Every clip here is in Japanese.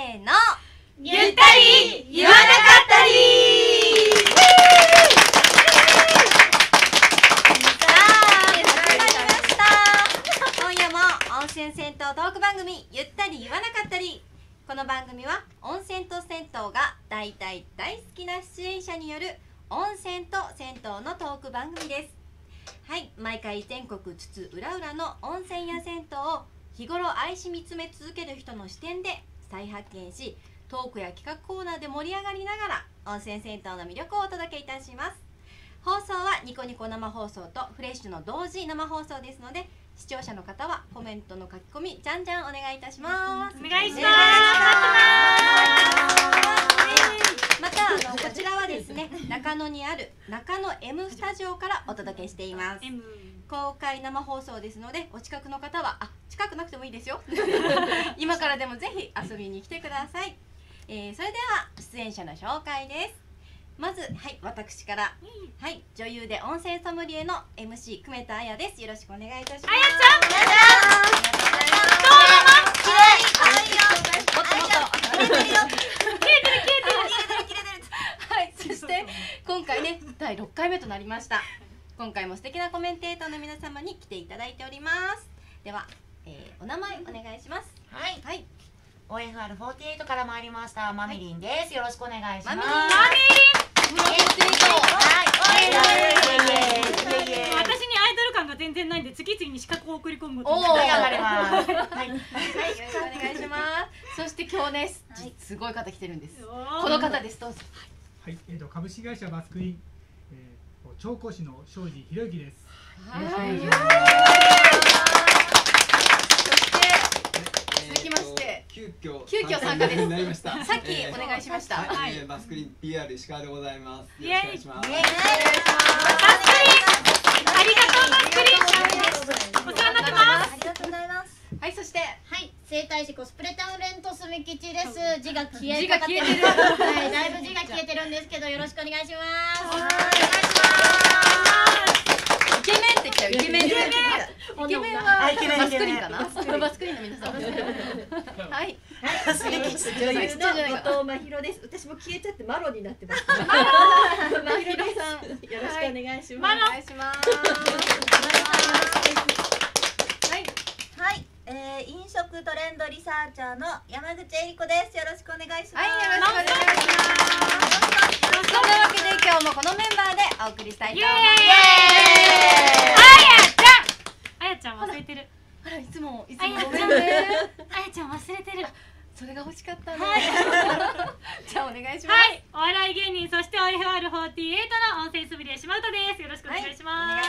ーの、 ゆったり言わなかったり。 今夜も温泉銭湯トーク番組ゆったり言わなかったり。この番組は温泉と銭湯が大好きな出演者による温泉と銭湯のトーク番組です。はい、毎回全国津々浦々の温泉や銭湯を日頃愛し見つめ続ける人の視点で再発見し、トークや企画コーナーで盛り上がりながら温泉銭湯の魅力をお届けいたします。放送はニコニコ生放送とフレッシュの同時生放送ですので、視聴者の方はコメントの書き込みじゃんじゃんお願いいたします。 お願いします。 またこちらはですね、中野にある中野 M スタジオからお届けしています。公開生放送ですので、お近くの方は近くなくてもいいですよ今からでもぜひ遊びに来てください。それでは出演者の紹介です。まず、私から、女優で温泉ソムリエの MC 久米田彩です。よろしくお願いいたします。あやちゃん、ありがとうございます。もっともっと切れてるよ。はい、そして今回ね、第6回目となりました。今回も素敵なコメンテーターの皆様に来ていただいております。では、お名前お願いします。 はい、 はい、 OFR48 から参りましたまみりんです。よろしくお願いします。 まみりん、 私にアイドル感が全然ないんで、次々に資格を送り込むことに頑張ります。はい、 よろしくお願いします。そして今日ね、すごい方来てるんです。この方です。どうぞ。 はい、株式会社バスクリン、調香師の庄司博之です。よろしくお願いします。 続きまして急遽参加です。 になりました。 さっきお願いしました。 バスクリン PR 石川でございます。よろしくお願いします。 ありがとうバスクリン。お世話になってます。 ありがとうございます。 はい、そして整体師コスプレタレント住吉です。字が消え字が消えてる。 はい、だいぶ字が消えてるんですけど、よろしくお願いします。お願いしイケメンってきたよ。イケメン。イケメンはバスクリンかな。バスクリンの皆さん。はい。 女優の後藤真宙です。私も消えちゃってマロになってます。真宙さん、よろしくお願いします。 お願いします。 はい、飲食トレンドリサーチャーの山口恵理子です。よろしくお願いします。 はい、よろしくお願いします。そんなわけで今日もこのメンバーでお送りしたいと思います。 あやちゃん忘れてる。 あら、いつもごめんね。 あやちゃん忘れてる。 それが欲しかったね。じゃあお願いします。 はい、お笑い芸人、そして OFR48 の温泉ソムリエ島唄です。よろしくお願いします。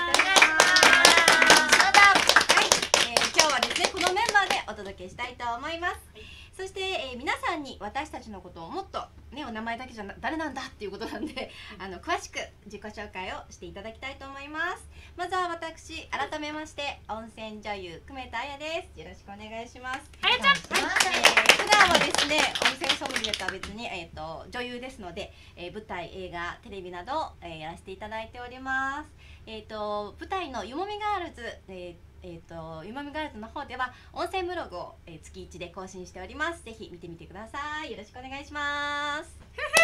今日はですね、このメンバーでお届けしたいと思います。そして、皆さんに私たちのことをもっとね、お名前だけじゃ誰なんだっていうことなんで、詳しく自己紹介をしていただきたいと思います。まずは私、改めまして温泉女優久米田彩です。よろしくお願いします。 あやちゃん、 普段はですね、温泉ソムリエとは別に女優ですので、舞台、映画、テレビなどをやらせていただいております。舞台のゆもみガールズ、ゆもみガールズの方では温泉ブログを月1で更新しております。ぜひ見てみてください。よろしくお願いします。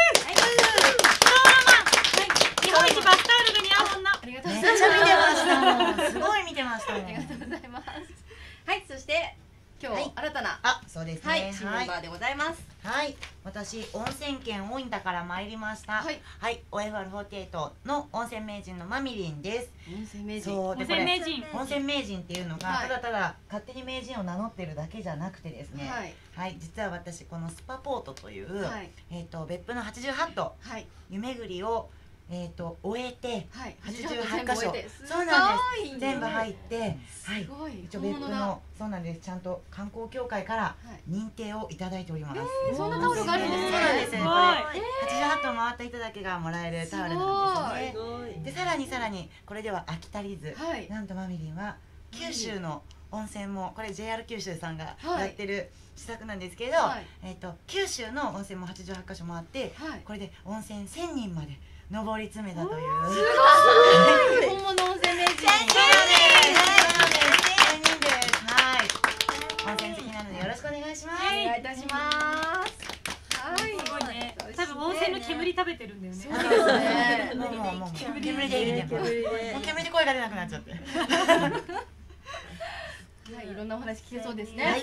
日本一バスタオルが似合う女。 ありがとうごめっざいます。 ちゃ見てました。すごい見てました。 ありがとうございます。はい、そして今日新たなそうですはいね。 新メンバーでございます。 はい、私温泉県大分から参りました。はい、OFR48 の温泉名人のまみりんです。 温泉名人。 そう温泉名人。 温泉名人っていうのがただただ勝手に名人を名乗ってるだけじゃなくてですね。はい、実は私このスパポートという別府の88棟湯巡りを終えて88箇所、そうなんです、全部入って、はい、一応別府のそうなんです、ちゃんと観光協会から認定をいただいております。 そんなタオルがあるんですね。 そうなんですね。これ88棟回った人だけがもらえるタオルなんですよね。でさらにこれでは飽き足りず、なんとまみりんは九州の温泉もこれ JR 九州さんがやってる施策なんですけど、九州の温泉も88箇所回って、これで温泉1000人まで上り詰めたという。すごい。本物温泉名人。1000人です。 はい。温泉好きなのでよろしくお願いします。 お願いいたします。 温泉の煙食べてるんだよね。 そうですね。もう煙でいいね。もう煙で声が出なくなっちゃって。 はい、いろんなお話聞けそうですね。はい。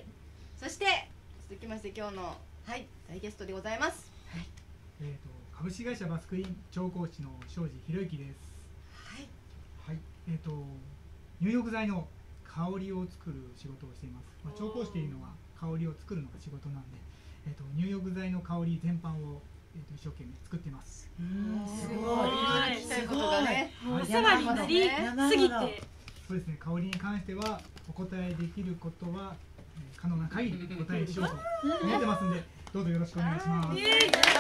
そして続きまして今日の大ゲストでございます。 株式会社バスクイン調香師の庄司博之です。はい。入浴剤の香りを作る仕事をしています。調香師というのは香りを作るのが仕事なんで、入浴剤の香り全般を一生懸命作っています。 すごい。いろいろ聞きたいことがね。 お世話になりすぎて。 そうですね。香りに関してはお答えできることは可能な限り答えしようと思ってますんで、どうぞよろしくお願いします。楽しみ。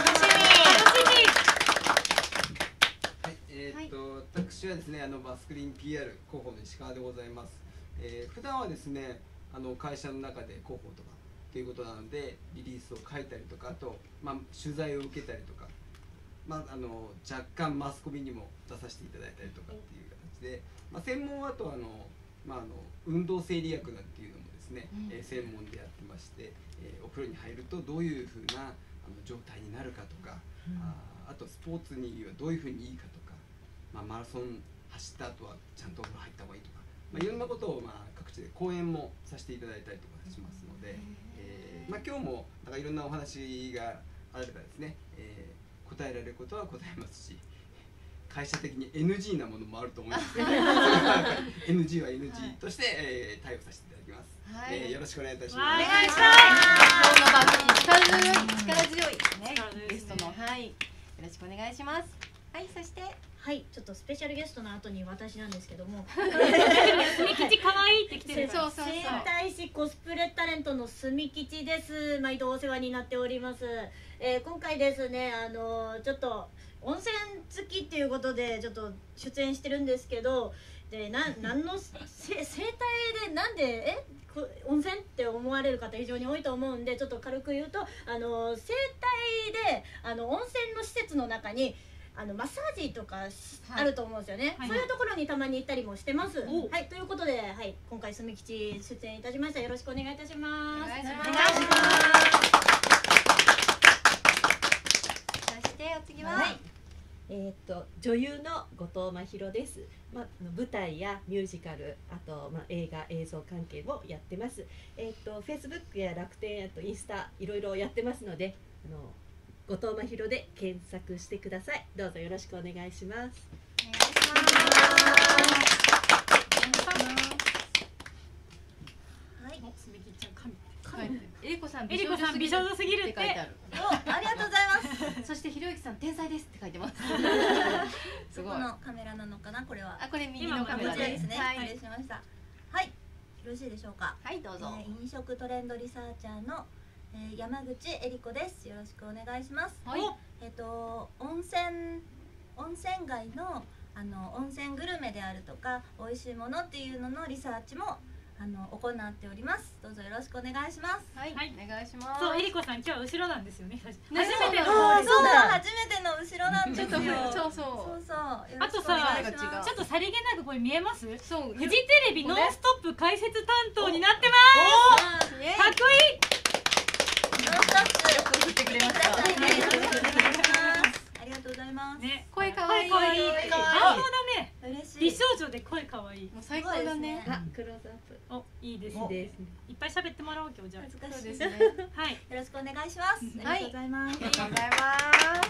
はい、私はですね、バスクリン PR 広報の石川でございます。普段はですね、会社の中で広報とかということなので、リリースを書いたりとか、あと、取材を受けたりとか、若干マスコミにも出させていただいたりとかっていう形で、専門はあと運動生理学なんていうのもですね、専門でやってまして、お風呂に入るとどういうふうな状態になるかとか、あとスポーツにはどういうふうにいいかとか、マラソン走った後はちゃんとお風呂入った方がいいとか、いろんなことを各地で講演もさせていただいたりとかしますので、今日もいろんなお話があればですね、答えられることは答えますし、会社的に NG なものもあると思いますけど、NG は NG として対応させていただきます。よろしくお願いいたします。 お願いします。今日の番組力強いゲストのよろしくお願いします。はい、そしてちょっとスペシャルゲストの後に私なんですけども、 住吉可愛いって来てるから。 整体師コスプレタレントの住吉です。毎度お世話になっております。今回ですね、ちょっと温泉好きっていうことでちょっと出演してるんですけど、で何の整体でなんで温泉って思われる方非常に多いと思うんで、ちょっと軽く言うと整体で温泉の施設の中にマッサージとかあると思うんですよね。そういうところにたまに行ったりもしてます。はい、ということで、今回住吉出演いたしました。よろしくお願いいたします。 お願いします。そしてお次は女優の後藤真宙です。舞台やミュージカル、あと映画映像関係もやってます。Facebook や楽天、あとインスタいろいろやってますので、後藤真宙で検索してください。どうぞよろしくお願いします。 お願いします。 はい。すみきちゃん神。 えりこさん美少女すぎるって書いてある。 ありがとうございます。 そしてひろゆきさん天才ですって書いてます。 どこのカメラなのかな、これは。 これ右のカメラですね。失礼しました。はい。よろしいでしょうか。 はい、どうぞ。 飲食トレンドリサーチャーの山口恵理子です。よろしくお願いします。 はい。 温泉街の温泉グルメであるとか美味しいものっていうののリサーチも行っております。どうぞよろしくお願いします。 はい、お願いします。 そう、えりこさん今日は後ろなんですよね。初めての初めての後ろなんですよ。 そう。 あとさ、ちょっとさりげなくこれ見えます？ そう。 フジテレビノンストップ解説担当になってます。かっこいい。 ノンストップよく振ってくれました。 ありがとうございます。 ね、 声かわいい。 青だね。 嬉しい。 美少女で声かわいい。 もう最高だね。 クローズアップ。 お、いいですね。いっぱい喋ってもらおう今日じゃあ。 難しいですね。 はい。よろしくお願いします。ありがとうございます。 ありがとうございます。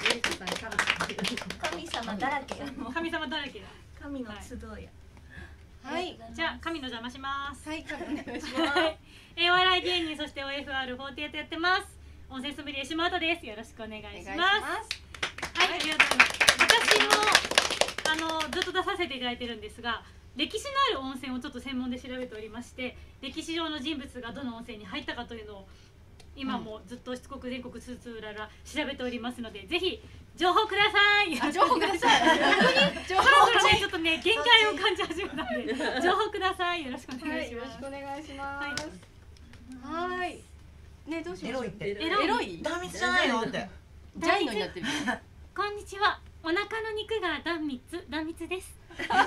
えりこさん神様だらけ。 神様だらけだ。 神の集いや。 はい、じゃあ神の邪魔します。 はい、神お願いします。 お笑い芸人、そして OFR48 やってます。温泉ソムリエ島本です。よろしくお願いします。はい、ありがとうございます。私もずっと出させていただいてるんですが、歴史のある温泉をちょっと専門で調べておりまして、歴史上の人物がどの温泉に入ったかというのを今もずっとしつこく全国津々浦々調べておりますので、ぜひ情報ください。 情報ください。 そろそろねちょっとね限界を感じ始めたので情報ください。よろしくお願いします。 よろしくお願いします。はい。ね、どうしましょう。 エロい。 断蜜じゃないのって。 ジャイのになってる。 こんにちは。お腹の肉が断蜜です。優しい。 めっち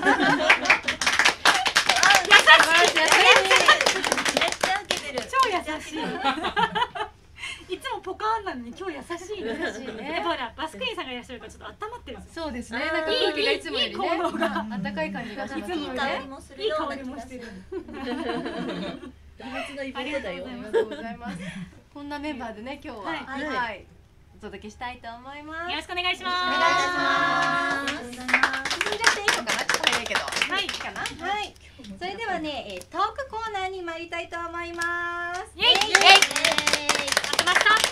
ゃ受けてる。 超優しい。いつもポカーンなのに今日優しいね。優しいね。やっぱほらバスクリーンさんがいらっしゃるからちょっと温まってるんですよ。 そうですね。なんか空気がいつもよりね、暖かい感じがしますね。 いい香りもするような気がする。 特別なイベントだよ。 ありがとうございます。こんなメンバーでね今日ははいお届けしたいと思います。 よろしくお願いします。 お願いします。 進んじゃっていいのかな、ちょっと早いけど。 はい。 かな。はい。それではね、トークコーナーに参りたいと思います。 イエイ。待ってました。 はい。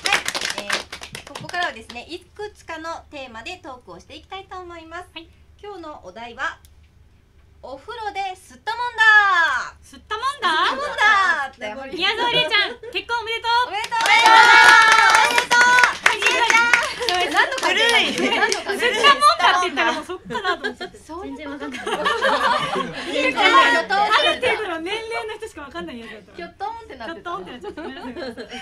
ここからはですね、いくつかのテーマでトークをしていきたいと思います。 はい。 今日のお題はお風呂ですったもんだ。 すったもんだ。 すったもんだって。 宮沢りえちゃん、結婚おめでとう。 おめでとう。何の感じ？ すったもんだって言ったらもうそっかなと思って。 全然わかんない。 ある程度の年齢の人しかわかんないやつだった。 キョットンってなってた。 キョットンってなっちゃった。ごめんなさい。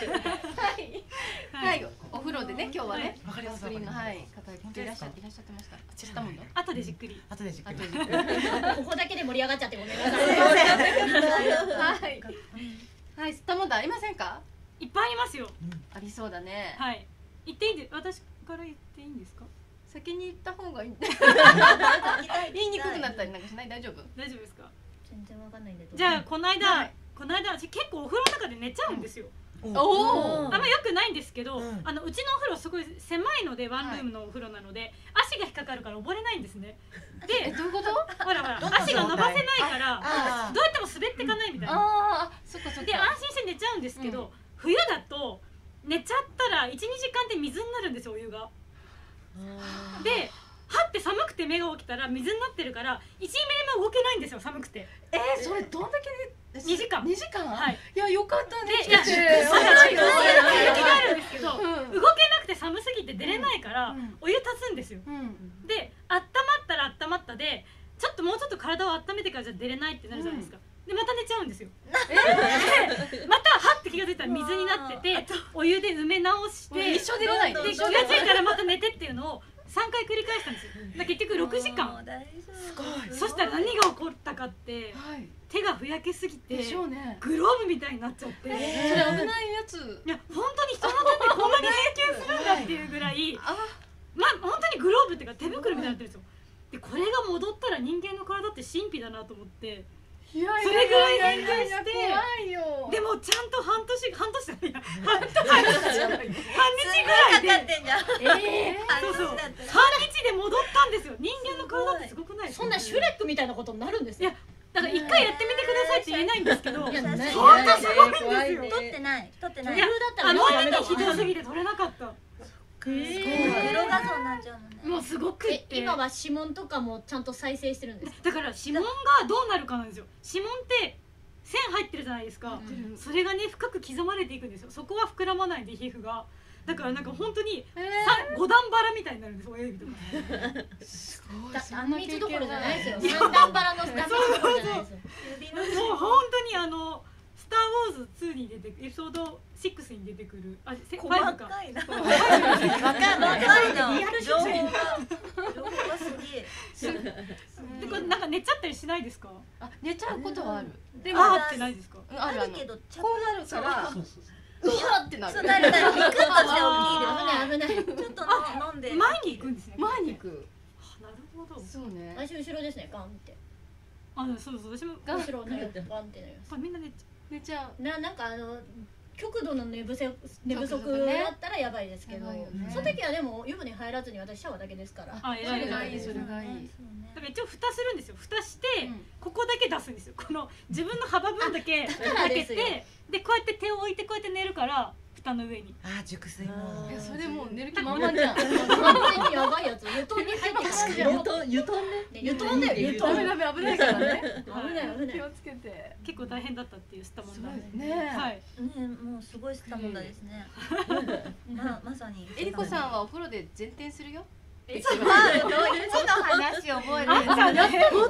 はい、お風呂でね、今日はね、 わかります。 はい、方いらっしゃってました。したもんだ。 後でじっくり。 後でじっくり。 ここだけで盛り上がっちゃってごめんなさい。 はい。はい、吸ったもんだありませんか？ いっぱいありますよ。 ありそうだね。 はい。言っていいんで、私から言っていいんですか？ 先に言った方がいい。言いにくくなったりなんかしない？大丈夫？ 大丈夫ですか？ 全然わかんないんで。 じゃあこの間私結構お風呂の中で寝ちゃうんですよ。 おお。 あんま良くないんですけど、うちのお風呂すごい狭いのでワンルームのお風呂なので足が引っかかるから溺れないんですね。で、 どういうこと？ ほら足が伸ばせないからどうやっても滑っていかないみたいな。 ああ、そっかそっか。 で安心して寝ちゃうんですけど、冬だと寝ちゃったら 1,2 時間で水になるんですよ、お湯が。で、はって寒くて目が起きたら水になってるから1ミリも動けないんですよ、寒くて。 それどんだけ 2時間。 2時間？ はい。 いや、よかったね。 いや、そうなんですよ。があるんですけど、動けなくて寒すぎて出れないからお湯足すんですよ。で、温まったら温まったで、ちょっともうちょっと体を温めてからじゃ出れないってなるじゃないですか。でまた寝ちゃうんですよ。でまたはって気が付いたら水になってて、お湯で埋め直して一生出れない。 で気が付いたらまた寝てっていうのを3回繰り返したんですよ。結局6時間。 すごい。 そしたら何が起こったかって、手がふやけすぎてグローブみたいになっちゃって。それ危ないやつ。 いや本当に人の手ってこんなに変形するんだっていうぐらい、まあ本当にグローブっていうか手袋みたいになってるんですよ。でこれが戻ったら人間の体って神秘だなと思って。それぐらい変形して、でもちゃんと半日じゃないや、半日ぐらいで、そうそう、半日で戻ったんですよ。人間の体ってすごくないですか？ そんなシュレックみたいなことになるんですよ。 いや、だから一回やってみてくださいって言えないんですけど、本当すごいんですよ。 取ってない。 いや、あまりにひどすぎて取れなかった。 黒画像になっちゃうのね。 もうすごくって今は指紋とかもちゃんと再生してるんです。 だから指紋がどうなるかなんですよ。指紋って線入ってるじゃないですか。それがね深く刻まれていくんですよ。そこは膨らまないで皮膚が。だからなんか本当に5段バラみたいになるんです、親指とか。 すごい。 断密どころじゃないですよ。3段バラの断密どころじゃないですよ。 もう本当にスター・ウォーズ2に出てくるエピソード6に出てくる細かいな。わかんないな。情報がすげえ。 でこれなんか寝ちゃったりしないですか？ 寝ちゃうことはある。 でもってないですか？ あるけどこうなるから。うわってなる。 そうなる。ビクッとして起きる。 危ない。 ちょっと飲んで。 前に行くんですね。 前に行く。 なるほど。 そうね。 私後ろですね。ガンって。 そう私も後ろねガンってなります。 みんな寝ちゃう。 なんか極度の寝不足だったらやばいですけど、その時はでも湯船入らずに私シャワーだけですから。 それがいい、それがいい。 だから一応蓋するんですよ。蓋してここだけ出すんですよ。この自分の幅分だけ開けて、でこうやって手を置いてこうやって寝るから蓋の上に。 熟睡も。 いやそれもう寝る気満々じゃん。 完全にやばいやつ。湯団に入ってますじゃん。 湯団ね。 湯団だよ。湯団。 危ないからね。 危ない。 気をつけて。 結構大変だったっていう吸ったもんだね。 はい。 ね、もうすごい吸ったもんだですね。まさに。 えりこさんはお風呂で前転するよ。 いつの話覚えるんですか？前ね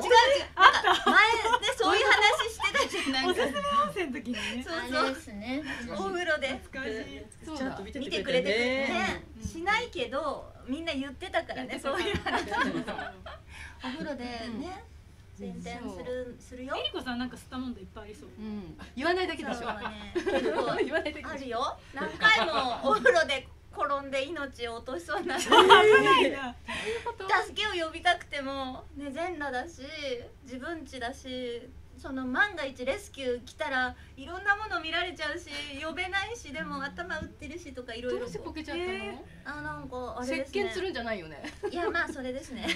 そういう話してたじゃない。 おすすめ温泉の時にね。 そうですね。 お風呂でちゃんと見てくれてね。しないけどみんな言ってたからね、そういう話。お風呂でね前転するよ。 えりこさんなんか吸ったもんでいっぱいありそう。 言わないだけでしょ。 言わないだけあるよ。何回もお風呂で転んで命を落としそうになって、 危ないな。 助けを呼びたくてもね、全裸だし自分家だし、その万が一レスキュー来たらいろんなもの見られちゃうし呼べないし、でも頭打ってるしとかいろいろ。 どうしてこけちゃったの？ なんかあれですね。 石鹸するんじゃないよね。 いやまあそれですね。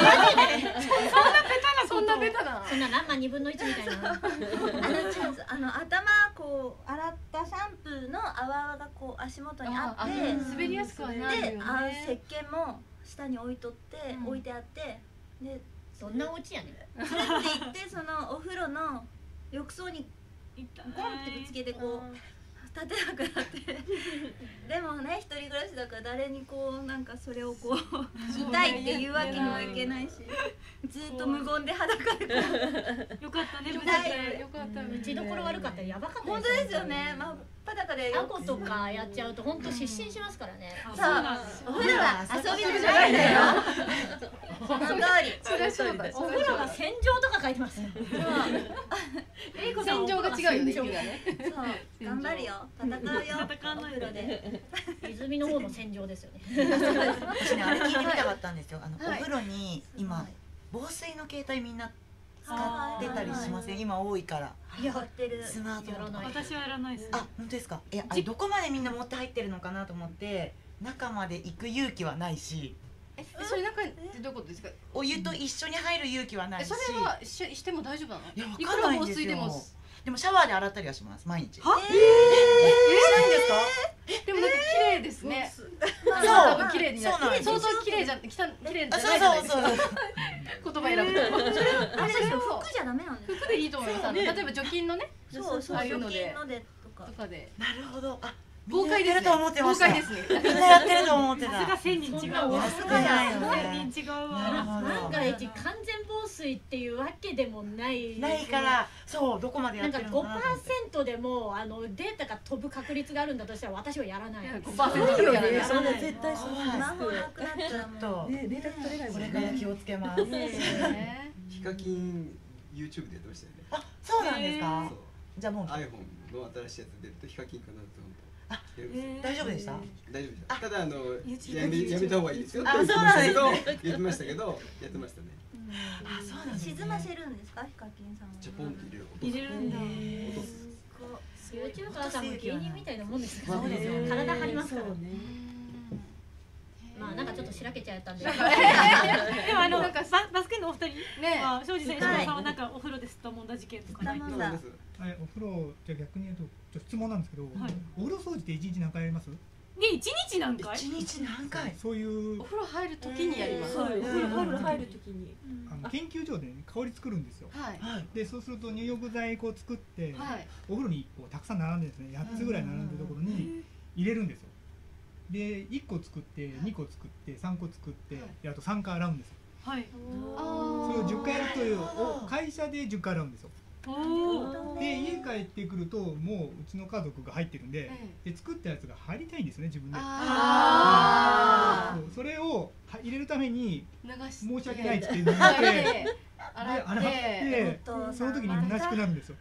そんなベタな。 そんな何万2分の1みたいな。 頭こう洗ったシャンプーの泡々がこう足元にあって、 滑りやすくはなるよね。 で、石鹸も下に置いとって置いてあって、でどんなお家やねん。 それって言ってそのお風呂の浴槽にゴンってぶつけてこう立てなくなって、でもね一人暮らしだから誰にこうなんかそれをこう痛いって言うわけにはいけないし、ずっと無言で裸でこう。 よかったね。 よかった。 打ちどころ悪かったらやばかった。 本当ですよね。まあ裸でアコとかやっちゃうと本当失神しますからね。 さあお風呂は遊びじゃないんだよ。その通り。 それそうだ。 お風呂が戦場とか書いてます。 戦場が違うよね。 そう頑張るよ。戦うよ。 戦わないで。 泉の方の戦場ですよね。 私ねあれ聞いてみたかったんですよ。お風呂に今防水の携帯みんな使ってたりしません？今多いから。 やってる。 スマートフォン。 私はやらないです。 あ、本当ですか。あれどこまでみんな持って入ってるのかなと思って中まで行く勇気はないし。 それ中ってどういうことですか？ お湯と一緒に入る勇気はないし。 それはしても大丈夫なの？ いやわからないんですよ。でもシャワーで洗ったりはします毎日。 は？しないんですか？でもなんか綺麗ですね。そう多分綺麗になる。相当綺麗じゃ綺麗じゃないじゃないですか。言葉選ぶと。 あれですよ、服じゃダメなんです。 服でいいと思います。例えば除菌のね。 そうそう、 ああいうのでとかで。 なるほど。あ、 豪快ですね。豪快ですね。 みんなやってると思ってた。 さすが1000人違うわ。 さすがやよね。 1000人違うわ。 万が一完全防水っていうわけでもない。 ないから、そうどこまでやってるのかな。 なんか5%でもデータが飛ぶ確率があるんだとしたら私はやらない。 5%でやらない。 そんな絶対そうスマホなくなっちゃうと。 ね、連絡取れないもんね。 これから気をつけます。 ヒカキン YouTube でやってましたよね。 あ、そうなんですか。じゃあもう iPhone の新しいやつ出るとヒカキンかなと思って。 大丈夫でした？ 大丈夫でした。ただやめた方がいいですよ。 あ、そうなんですね。 言ってましたけど、やってましたね。 あ、そうなんですね。 沈ませるんですか、ヒカキンさんは。 ジャポンって入れるんだ。 落とす。 YouTuber さんも芸人みたいなもんですよ。そうですよ。体張りますからね。まあなんかちょっとしらけちゃったんで。でもバスケのお二人は庄司選手さんはなんかお風呂で吸ったもんだ事件とかないと。 お風呂じゃ逆に言うと質問なんですけど、お風呂掃除って1日何回やります？ ね、1日何回？ 1日何回？ そういうお風呂入る時にやります。 お風呂入る時に研究所でね香り作るんですよ。でそうすると入浴剤こう作ってお風呂にこうたくさん並んでですね、8つぐらい並んでるところに入れるんですよ。で1個作って2個作って3個作ってあと3回洗うんですよ。 はい。 それを10回やるという会社で10回洗うんですよ。で家帰ってくるともううちの家族が入ってるんで、作ったやつが入りたいんですね自分で。それを入れるために申し訳ないって言って洗ってその時に虚しくなるんですよ。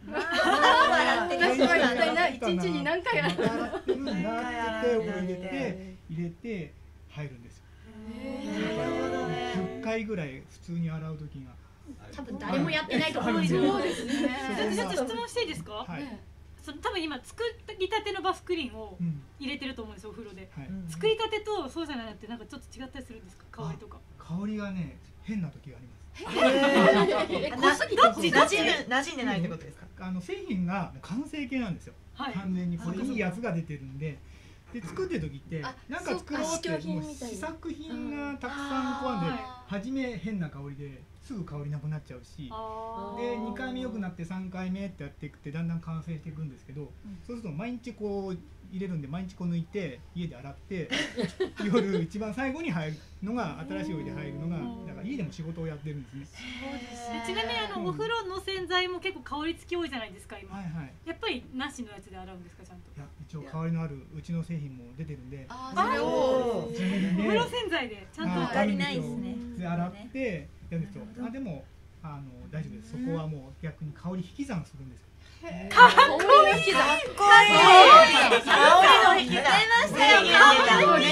一日に何回洗ってるんだってお風呂入れて入るんですよ。10回ぐらい普通に洗う時が多分誰もやってないと思うんですよ。 そうですね。ちょっと質問していいですか？多分今作りたてのバスクリーンを入れてると思うんですよお風呂で。作りたてとそうじゃないのってなんかちょっと違ったりするんですか？香りとか。 香りがね変な時があります。 どっち馴染んでないってことですか？ 製品が完成形なんですよ。完全にこれいいやつが出てるんで。で作ってる時ってなんか作ろうって試作品がたくさんこうあんで初め変な香りですぐ香りなくなっちゃうし、で2回目良くなって3回目ってやっていくってだんだん完成していくんですけど、そうすると毎日こう入れるんで毎日こう抜いて家で洗って夜一番最後に入るのが新しいお湯で入るのがだから家でも仕事をやってるんですね。 ちなみにお風呂の洗剤も結構香り付き多いじゃないですか今。やっぱりなしのやつで洗うんですかちゃんと？いや一応香りのあるうちの製品も出てるんで、 それをお風呂洗剤でちゃんと足りないですね。 で洗ってやるんですよ。でも大丈夫です。そこはもう逆に香り引き算するんですよ。 かっこいい。 かっこいい。香りの引き算。出ましたよ。香り。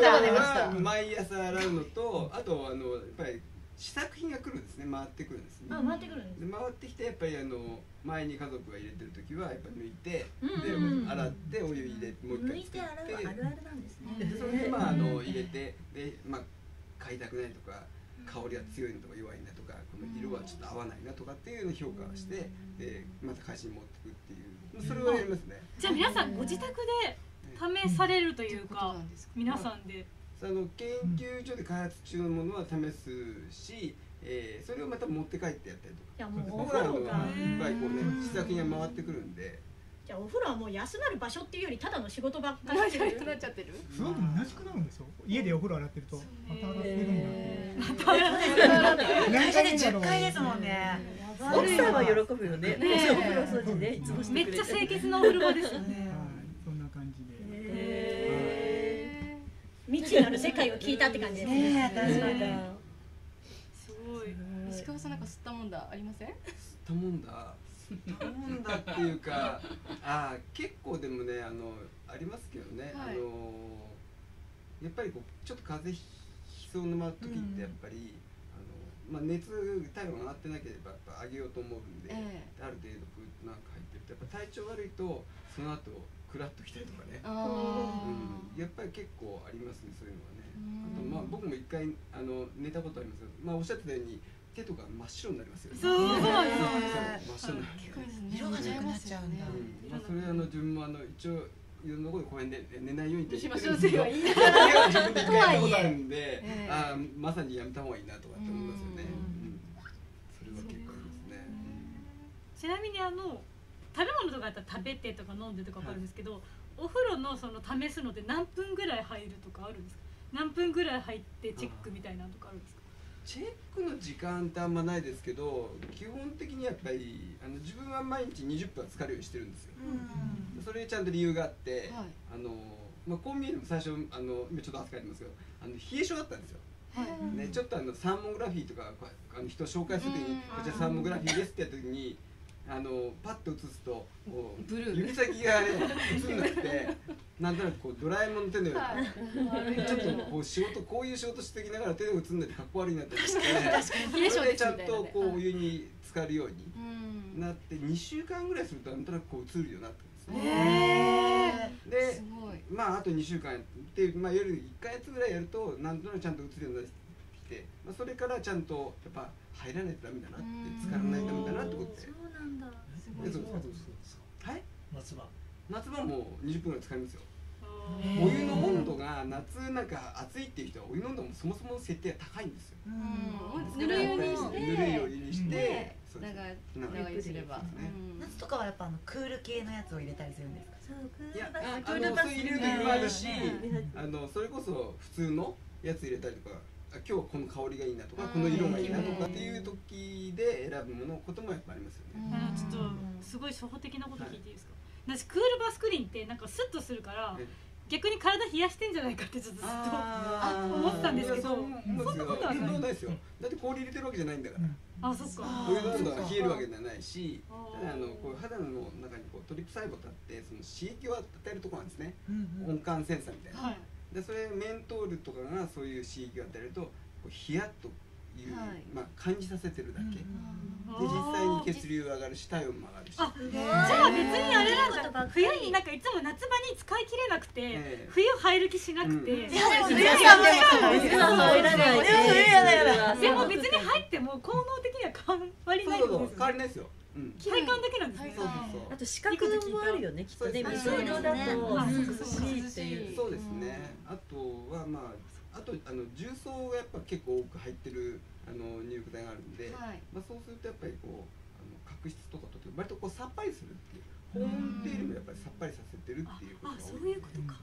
毎朝洗うのと、あとやっぱり試作品が来るんですね、回ってくるんですね。 回ってくるんです。 回ってきてやっぱり前に家族が入れてる時はやっぱ抜いて、で洗ってお湯入れてもう一回抜いて洗うあるあるなんですね。 それで入れて、で買いたくないとか、香りが強いのとか弱いなとか、この色はちょっと合わないなとかっていうのを評価をして、でまた会社に持ってくっていう、それをやりますね。 じゃあ皆さんご自宅で試されるというか、皆さんで研究所で開発中のものは試すし、それをまた持って帰ってやったりとか。 じゃあもうお僕ら風呂がいっぱいこうね、試作品が回ってくるんで。 じゃあお風呂はもう休まる場所っていうよりただの仕事ばっかりなっちゃってる。 すごく虚しくなるんですよ。家でお風呂洗ってるとまた洗ってるんだって。 会社で10回ですもんね。 奥さんは喜ぶよね。お風呂掃除ね、いつもしてめくれて。 っちゃ清潔なお風呂場ですよね。 そんな感じで。 未知なる世界を聞いたって感じですね。 確かに。 すごい。 石川さんなんか吸ったもんだありません？ 吸ったもんだっていうか、結構でもねありますけどね、 はい、 やっぱりこうちょっと風邪ひきそうな時ってやっぱり、熱体温が上がってなければやっぱ上げようと思うんで、ある程度なんか入ってるとやっぱ体調悪いとその後クラッときたりとかね、やっぱり結構ありますね、そういうのはね。あと僕も一回寝たことありますけど、おっしゃってたように手とか真っ白になりますよね。 そう真っ白になる。 色がなくなっちゃうんだ。 それ自分も一応いろんなところで公園で寝ないようにって言ってるんですけど、 自分で一回やったことあるんで、まさにやめた方がいいなとかって思いますよね。それは結構ありますね。 ちなみに食べ物とかだったら食べてとか飲んでとかわかるんですけど、お風呂のその試すのって何分ぐらい入るとかあるんですか？何分ぐらい入ってチェックみたいなのとかあるんですか？ チェックの時間ってあんまないですけど、基本的にやっぱり自分は毎日20分は浸かるようにしてるんですよ。それにちゃんと理由があって、こう見えるも最初今ちょっと汗かいてますけど冷え性だったんですよ。ちょっとサーモグラフィーとか人を紹介する時にこちらサーモグラフィーですってやった時にパッと写すと指先がね映んなくて、なんとなくこうドラえもんの手のようにちょっとこういう仕事してきながら手が映んないでかっこ悪いなって思って、それでちゃんとこうお湯に浸かるようになって2週間ぐらいするとなんとなくこう映るようになってるんですね。であと2週間って夜1ヶ月ぐらいやるとなんとなくちゃんと映るようになってきて、それからちゃんとやっぱ入らないとダメだなって、浸からないとダメだなってことで。 そうなんだ。 はい。夏場も20分ぐらい使いますよ。 お湯の温度が夏なんか暑いっていう人はお湯の温度もそもそも設定が高いんですよ。 ぬるいお湯にして、 ぬるいお湯にして長湯すれば。 夏とかはやっぱクール系のやつを入れたりするんですか？ いや、そう入れる時もあるし、それこそ普通のやつ入れたりとか、今日はこの香りがいいなとか、この色がいいなとかっていう時で選ぶこともやっぱありますよね。 ちょっとすごい初歩的なこと聞いていいですか？私クールバスクリーンってなんかスッとするから逆に体冷やしてんじゃないかってちょっとずっと思ってたんですけど、そんなことはないですよ。だって氷入れてるわけじゃないんだから。 そっか。 お湯の温度が冷えるわけではないし、ただこう肌の中にトリプ細胞ってあってその刺激を与えるところなんですね。温感センサーみたいな。でそれメントールとかがそういう刺激を与えるとヒヤッという感じさせてるだけ。で実際に血流上がるし体温も上がるし。 じゃあ別にあれなんだ。冬になんかいつも夏場に使い切れなくて冬入る気しなくて。でも別に入っても効能的には変わりないんですよ。 変わりないですよ。 体感だけなんですね。 あと視覚もあるよね、きっとね。水色だと涼しいっていう。 そうですね。あとはあと重曹がやっぱ結構多く入ってる入浴剤があるんで、そうするとやっぱりこう角質とかと割とこうさっぱりするっていう、保温っていうよりもやっぱりさっぱりさせてるっていうことが多い。 そういうことか。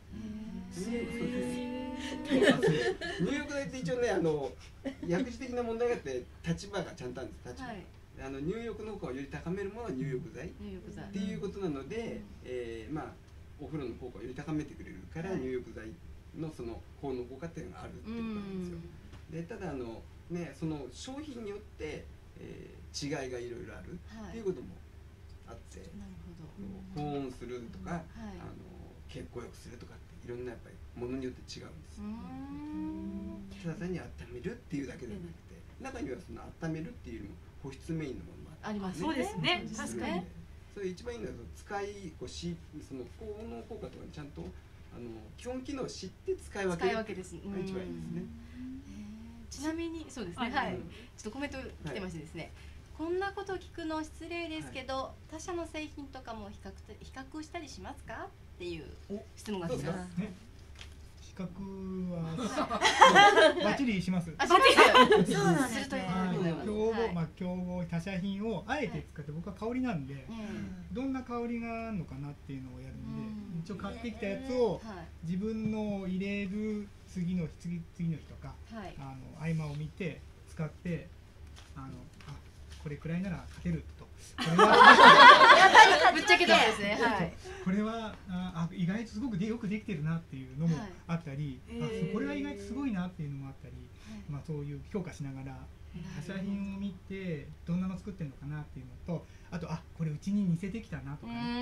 入浴剤って一応ね薬事的な問題があって立場がちゃんとあるんです。入浴の効果をより高めるものは入浴剤っていうことなので、お風呂の効果をより高めてくれるから入浴剤のその効能効果っていうのがあるっていうことなんですよ。でただその商品によって、違いがいろいろあるっていうこともあって、保温するとか、 血行良くするとかっていろんなやっぱりものによって違うんです。ただ単に温めるっていうだけではなくて、中にはその温めるっていうよりも保湿メインのものもあります。そうですね。確かに。 それ一番いいのはその効能効果とかちゃんと基本機能を知って使い分ける。 使い分けです。 一番いいですね。 ちなみにそうですね。はい。ちょっとコメント来てましてですね。こんなこと聞くの失礼ですけど、他社の製品とかも比較したりしますかっていう質問が来てます。 比較はバッチリします。 あ、そうなんです。 競合他社品をあえて使って、僕は香りなんで、どんな香りがあるのかなっていうのをやるんで、一応買ってきたやつを自分の入れる次の日とか合間を見て使ってこれくらいなら勝てると。 ぶっちゃけたんですね。 これは意外とすごくよくできてるなっていうのもあったり、これは意外とすごいなっていうのもあったり、そういう評価しながら他社品を見てどんなの作ってるのかなっていうのと、あとこれうちに似せてきたなとかね。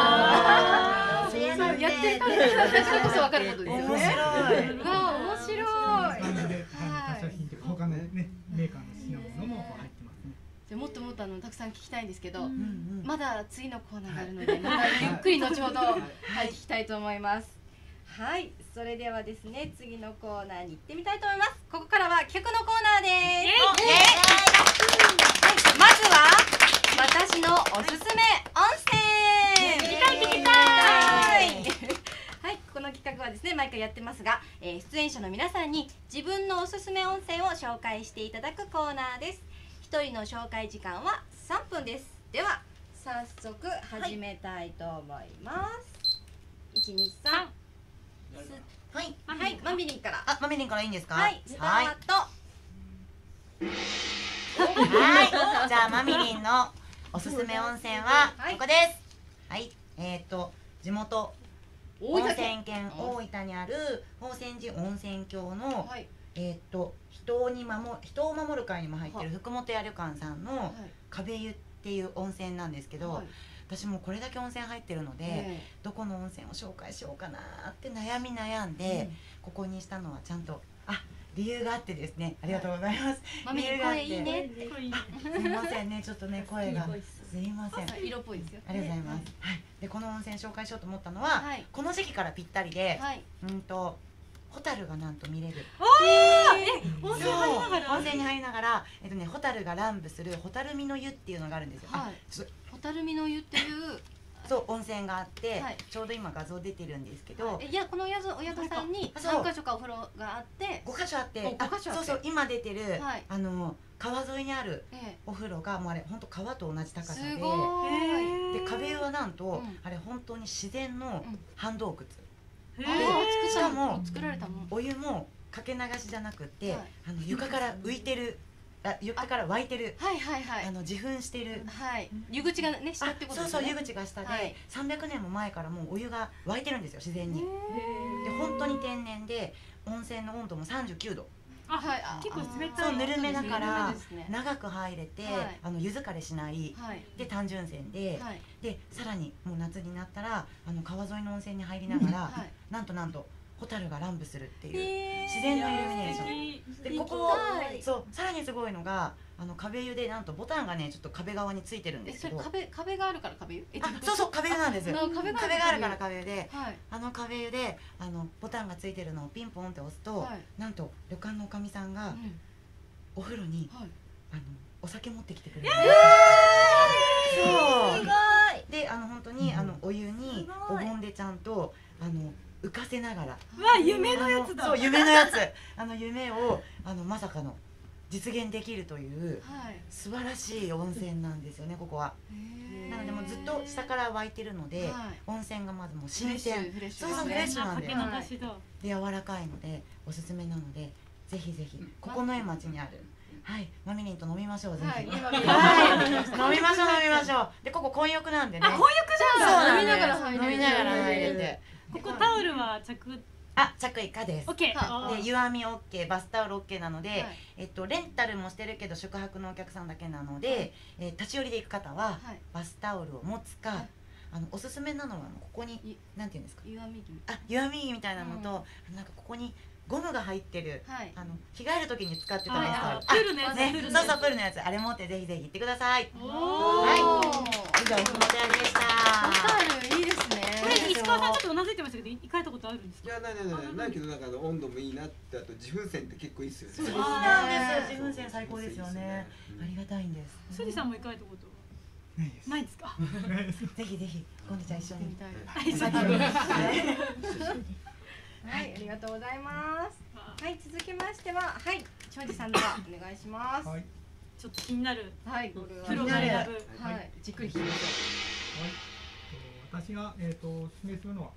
やってるからこそ分かることですよね。面白い。 感じで他社品というか他のねメーカーの品物も入ってますね。 じゃもっともっとたくさん聞きたいんですけど、まだ次のコーナーがあるので、またゆっくり後ほど聞きたいと思います。はい、それではですね、次のコーナーに行ってみたいと思います。ここからは企画のコーナーです。まずは私のおすすめ温泉。聞きたい。はい、この企画はですね、毎回やってますが、出演者の皆さんに自分のおすすめ温泉を紹介していただくコーナーです。一人の紹介時間は3分です。では早速始めたいと思います。1、2、3。 はい、 はい、マミリンから。 マミリンからいいんですか。 はい、スタート。 はい、じゃあマミリンのおすすめ温泉はここです。はい、地元温泉県大分にある宝泉寺温泉郷の人を守る会にも入ってる福本屋旅館さんの壁湯っていう温泉なんですけど、私もこれだけ温泉入ってるので、どこの温泉を紹介しようかなって悩んで、ここにしたのはちゃんと理由があってですね。ありがとうございます。理由があって。すみませんね、ちょっとね声がすいません。 色っぽいですよ。 ありがとうございます。はい。でこの温泉紹介しようと思ったのは、この時期からぴったりで、ホタルがなんと見れる。温泉に入りながら、ホタルが乱舞するホタル見の湯っていうのがあるんですよ。 ホタル見の湯っていう温泉があって、ちょうど今画像出てるんですけど、 いやこのお宿さんに何箇所かお風呂があって、 5箇所あって、そう今出てる川沿いにあるお風呂がもうあれ本当川と同じ高さで、で壁湯はなんとあれ本当に自然の半洞窟。しかもお湯もかけ流しじゃなくて、床から浮いてる、床から湧いてる、自噴してる、 湯口がね下ってことですね。 そう湯口が下で300年も前からもうお湯が湧いてるんですよ、自然に。で本当に天然で温泉の温度も39度。 結構冷たい。 そうぬるめだから長く入れて、湯疲れしないで単純泉で、さらにもう夏になったら川沿いの温泉に入りながら、なんとホタルが乱舞するっていう自然のイルミネーションで、ここさらにすごいのが壁湯でなんとボタンがねちょっと壁側についてるんですけど、 壁があるから壁湯？ そう壁湯なんです。壁があるから壁湯で、壁湯でボタンがついてるのをピンポンって押すと、なんと旅館のおかみさんがお風呂にお酒持ってきてくれる。そうで本当にお湯にお盆でちゃんと浮かせながら、 夢のやつだ。 そう夢のやつ、夢をまさかの実現できるという素晴らしい温泉なんですよね、ここは。なのでもうずっと下から湧いてるので、温泉がまずもう新鮮、そうフレッシュなんで、で柔らかいのでおすすめなので、ぜひぜひ九重町にある。はい、マミリンと飲みましょう、ぜひ。飲みましょう。でここ混浴なんでね。 混浴じゃん。 飲みながら入れて。 ここタオルは着衣可です。 で湯あみ OK、バスタオル OK なので、レンタルもしてるけど宿泊のお客さんだけなので、立ち寄りで行く方はバスタオルを持つか、 おすすめなのはここになんていうんですか、 湯あみ着、 湯あみ着みたいなのと、なんかここにゴムが入ってる、着替える時に使ってたやつ、 プールのやつね、 そうそう、プールのやつ、あれ持ってぜひぜひ行ってください。はい、以上おもてあげでした。 いいですね。 これ石川さんちょっとうなずいてましたけど、行かれたことあるんですか？ いや、ないけど、なんか温度もいいなって、あと自噴泉って結構いいですよね。 そうなんです。自噴泉最高ですよね。ありがたいんです。 スリさんも行かれたことないですか？ ぜひぜひ今度じゃあ一緒に。 はい、ありがとうございます。はい、続きましては、はい、庄司さんではお願いします。 ちょっと気になる。 はい、これは。 プロが選ぶ。 はい、じっくり聞きましょう。私がお勧めするのは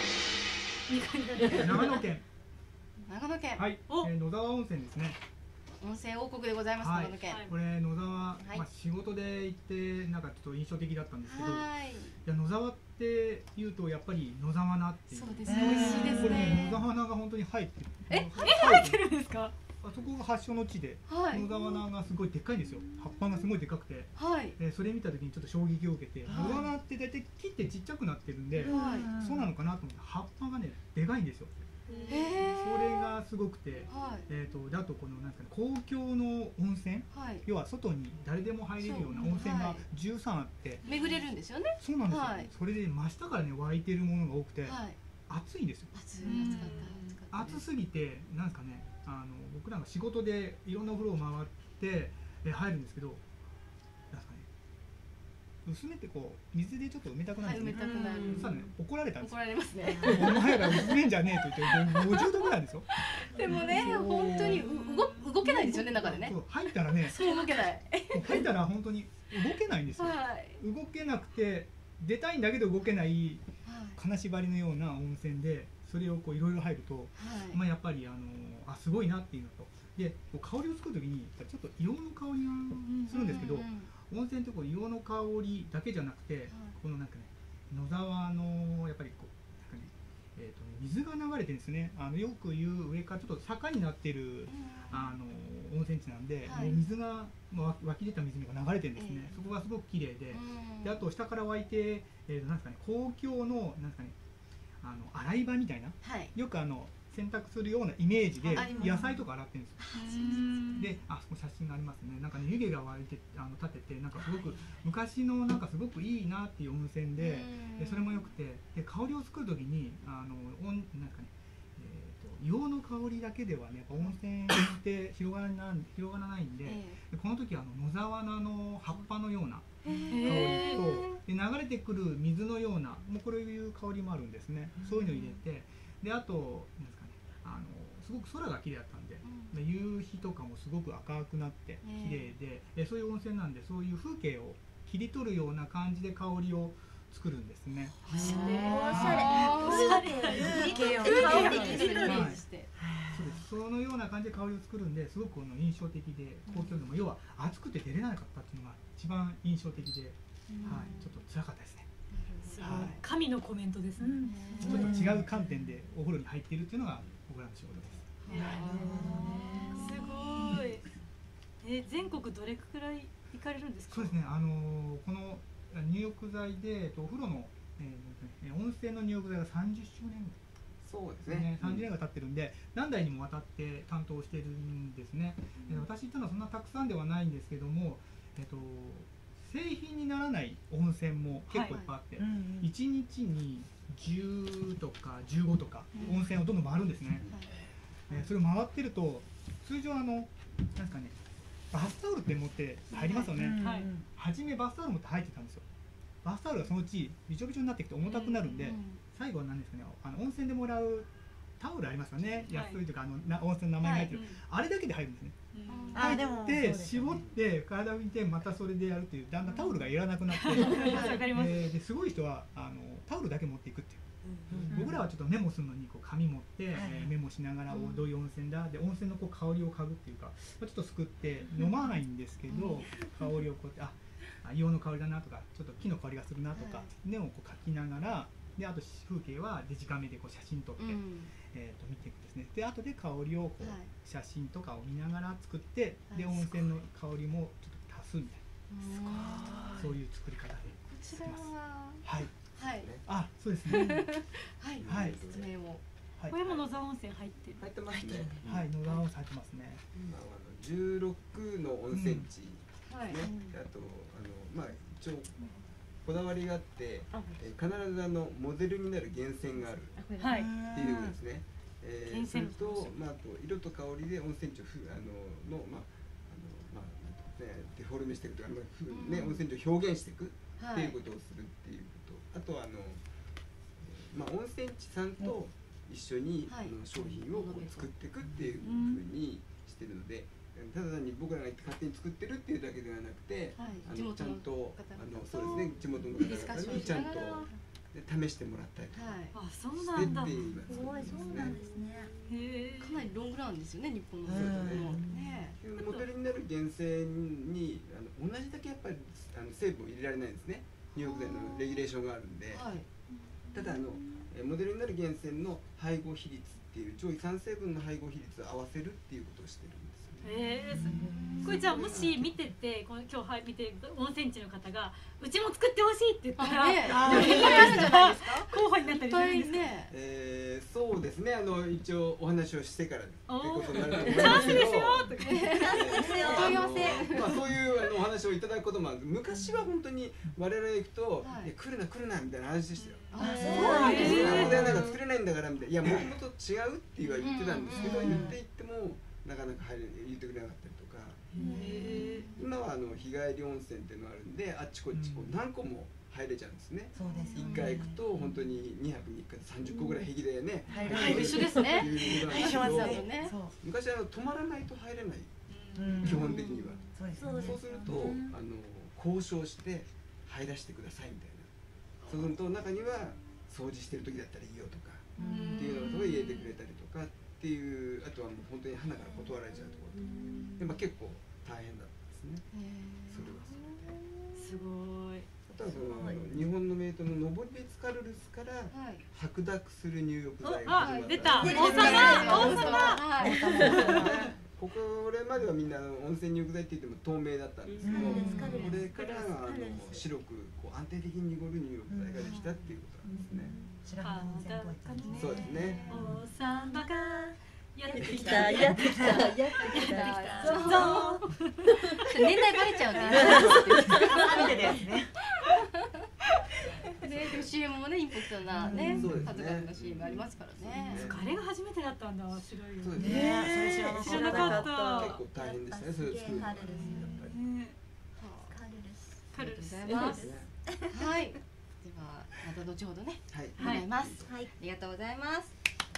長野県。 長野県。 はい、野沢温泉ですね。 温泉王国でございます。長野県。 これ野沢、仕事で行ってなんかちょっと印象的だったんですけど、いや野沢っていうとやっぱり野沢菜っていう。 そうですね。美味しいですね。 これ野沢菜が本当に入ってる。 入ってるんですか？ あそこが発祥の地で、野沢菜がすごいでっかいんですよ。葉っぱがすごいでかくて、それ見た時にちょっと衝撃を受けて、野沢菜って大体切ってちっちゃくなってるんで、そうなのかなと思って葉っぱがねでかいんですよ。それがすごくて、であとこのなんか公共の温泉、要は外に誰でも入れるような温泉が13あって巡れるんですよね。 そうなんですよ。それで真下からね湧いてるものが多くて暑いんですよ。暑すぎてなんですかね、僕らが仕事でいろんなお風呂を回って入るんですけど、なんですかね、薄めてこう水でちょっと埋めたくなるんですね。そしたらね怒られたんですよ。 怒られますね。 お前ら薄めんじゃねえと言って50度ぐらいですよ。 でもね、本当に動けないですよね、中でね。 入ったらね、 そう動けない。 入ったら本当に動けないんですよ。動けなくて出たいんだけど動けない金縛りのような温泉で、それをこういろいろ入ると、まあやっぱりすごいなっていうのと、で香りを作る時にちょっと硫黄の香りがするんですけど、温泉ってこう硫黄の香りだけじゃなくて、このなんかね野沢のやっぱりこうなんかね、水が流れてるんですね。よく言う上からちょっと坂になってる温泉地なんで、もう水が湧き出た水が流れてるんですね。そこがすごく綺麗で、あと下から湧いてなんですかね、公共のなんですかね、洗い場みたいな、よく洗濯するようなイメージで野菜とか洗ってるんですよ。で、そこ写真がありますね。なんかね湯気が湧いて立てて、なんかすごく昔のなんかすごくいいなっていう温泉で、それも良くて、で香りを作る時になんかね、硫黄の香りだけではね、やっぱ温泉って広がらないんで、この時野沢菜の葉っぱのような香りと、で流れてくる水のような、もうこういう香りもあるんですね。そういうのを入れて、であとなんですかね、すごく空が綺麗だったんで、夕日とかもすごく赤くなって綺麗で、そういう温泉なんで、そういう風景を切り取るような感じで香りを作るんですね。 おしゃれ。風景を切り取りして。 そうです。そのような感じで香りを作るんで、すごく印象的で、公共でも要は暑くて出れなかったっていうのが一番印象的で、ちょっと辛かったですね。 神のコメントですね。 ちょっと違う観点でお風呂に入っているっていうのが僕らの仕事です。 すごい。全国どれくらい行かれるんですか？ そうですね。この入浴剤でお風呂の温泉の入浴剤が30周年ぐらい。 そうですね。 30年が経ってるんで、何代にもわたって担当してるんですね。私行ったのはそんなたくさんではないんですけども、製品にならない温泉も結構いっぱいあって、1日に10とか15とか温泉をどんどん回るんですね。それを回ってると、通常なんですかね、バスタオルって持って入りますよね。初めバスタオル持って入ってたんですよ。バスタオルがそのうちびちょびちょになってきて重たくなるんで、最後は何ですかね、温泉でもらうタオルありますよね。安いというか温泉の名前が入ってる、あれだけで入るんですね。入って絞って体を見てまたそれでやるっていう、だんだんタオルがいらなくなってですごい人はタオルだけ持っていくっていう。僕らはちょっとメモするのにこう紙持ってメモしながらどういう温泉だで温泉のこう香りを嗅ぐっていうか、ちょっとすくって飲まないんですけど、香りをこうやって硫黄の香りだなとか、ちょっと木の香りがするなとかねをこう書きながら、であと風景はデジカメでこう写真撮って見ていくんですね。で後で香りをこう写真とかを見ながら作って、で温泉の香りもちょっと足すみたいな、そういう作り方で作ります。はい。 ですね。 あ、そうですね。 はい。説明を。 これも野沢温泉入ってる。 入ってますね。 はい、野沢温泉入ってますね。 16の温泉地ね。あとまあ一応こだわりがあって、必ずモデルになる源泉があるっていうことですね。それとあと色と香りで温泉地をデフォルメしていくとか、温泉地を表現していくっていうことをするっていうこと、あとは温泉地さんと一緒に商品を作っていくっていうふうにしてるので、ただ単に僕らが勝手に作ってるっていうだけではなくて、ちゃんとそうですね、地元の方々にちゃんと試してもらったりとかしてっていう、 すごい、そうなんですね。 かなりロングランですよね、日本のモデルになる源泉に同じだけやっぱり成分を入れられないんですね。入浴剤のレギュレーションがあるんで、ただモデルになる源泉の配合比率っていう上位3成分の配合比率を合わせるっていうことをしてるんですよね。 これじゃあもし見てて今日見て温泉地の方がうちも作ってほしいって言ったら候補になったりするんですか？ そうですね、一応お話をしてからってことになると思いチャンスますけど、 ですよとか問い合わせそういうお話をいただくこともある。昔は本当に我々行くと来るなみたいな話でしたよ。 そうですね。でなんか作れないんだからみたいな、いやもともと違うって言ってたんですけど、言っていってもなかなか言ってくれなかったりとか、今は日帰り温泉っていうのがあるんで、あっちこっち何個も入れちゃうんですね。1回行くと本当に2泊3日で30個ぐらい平気でね入れる。一緒ですね。 昔泊まらないと入れない、基本的には。そうすると交渉して入らせてくださいみたいな。そうすると中には掃除してる時だったらいいよとかっていうのを入れてくれたりとかっていう、あとはもう本当に花から断られちゃうところで、結構大変だったんですね。それはすごい。 あとは日本の名湯のノボビツカルルスから白濁する入浴剤が始まった。 出た。王様。 これまではみんな温泉入浴剤って言っても透明だったんですけど、これから白く安定的に濁る入浴剤ができたっていうことなんですね。そうですね。 王様がやってきた。 年代バレちゃうね。でも CM もね、インパクトなね、数々の CM ありますからね。 あれが初めてだったんだ、白い。 そうですね。知らなかった。 結構大変でしたね、それ作るのは。 カルルス。はい。ではまた後ほどね、伺います。ありがとうございます。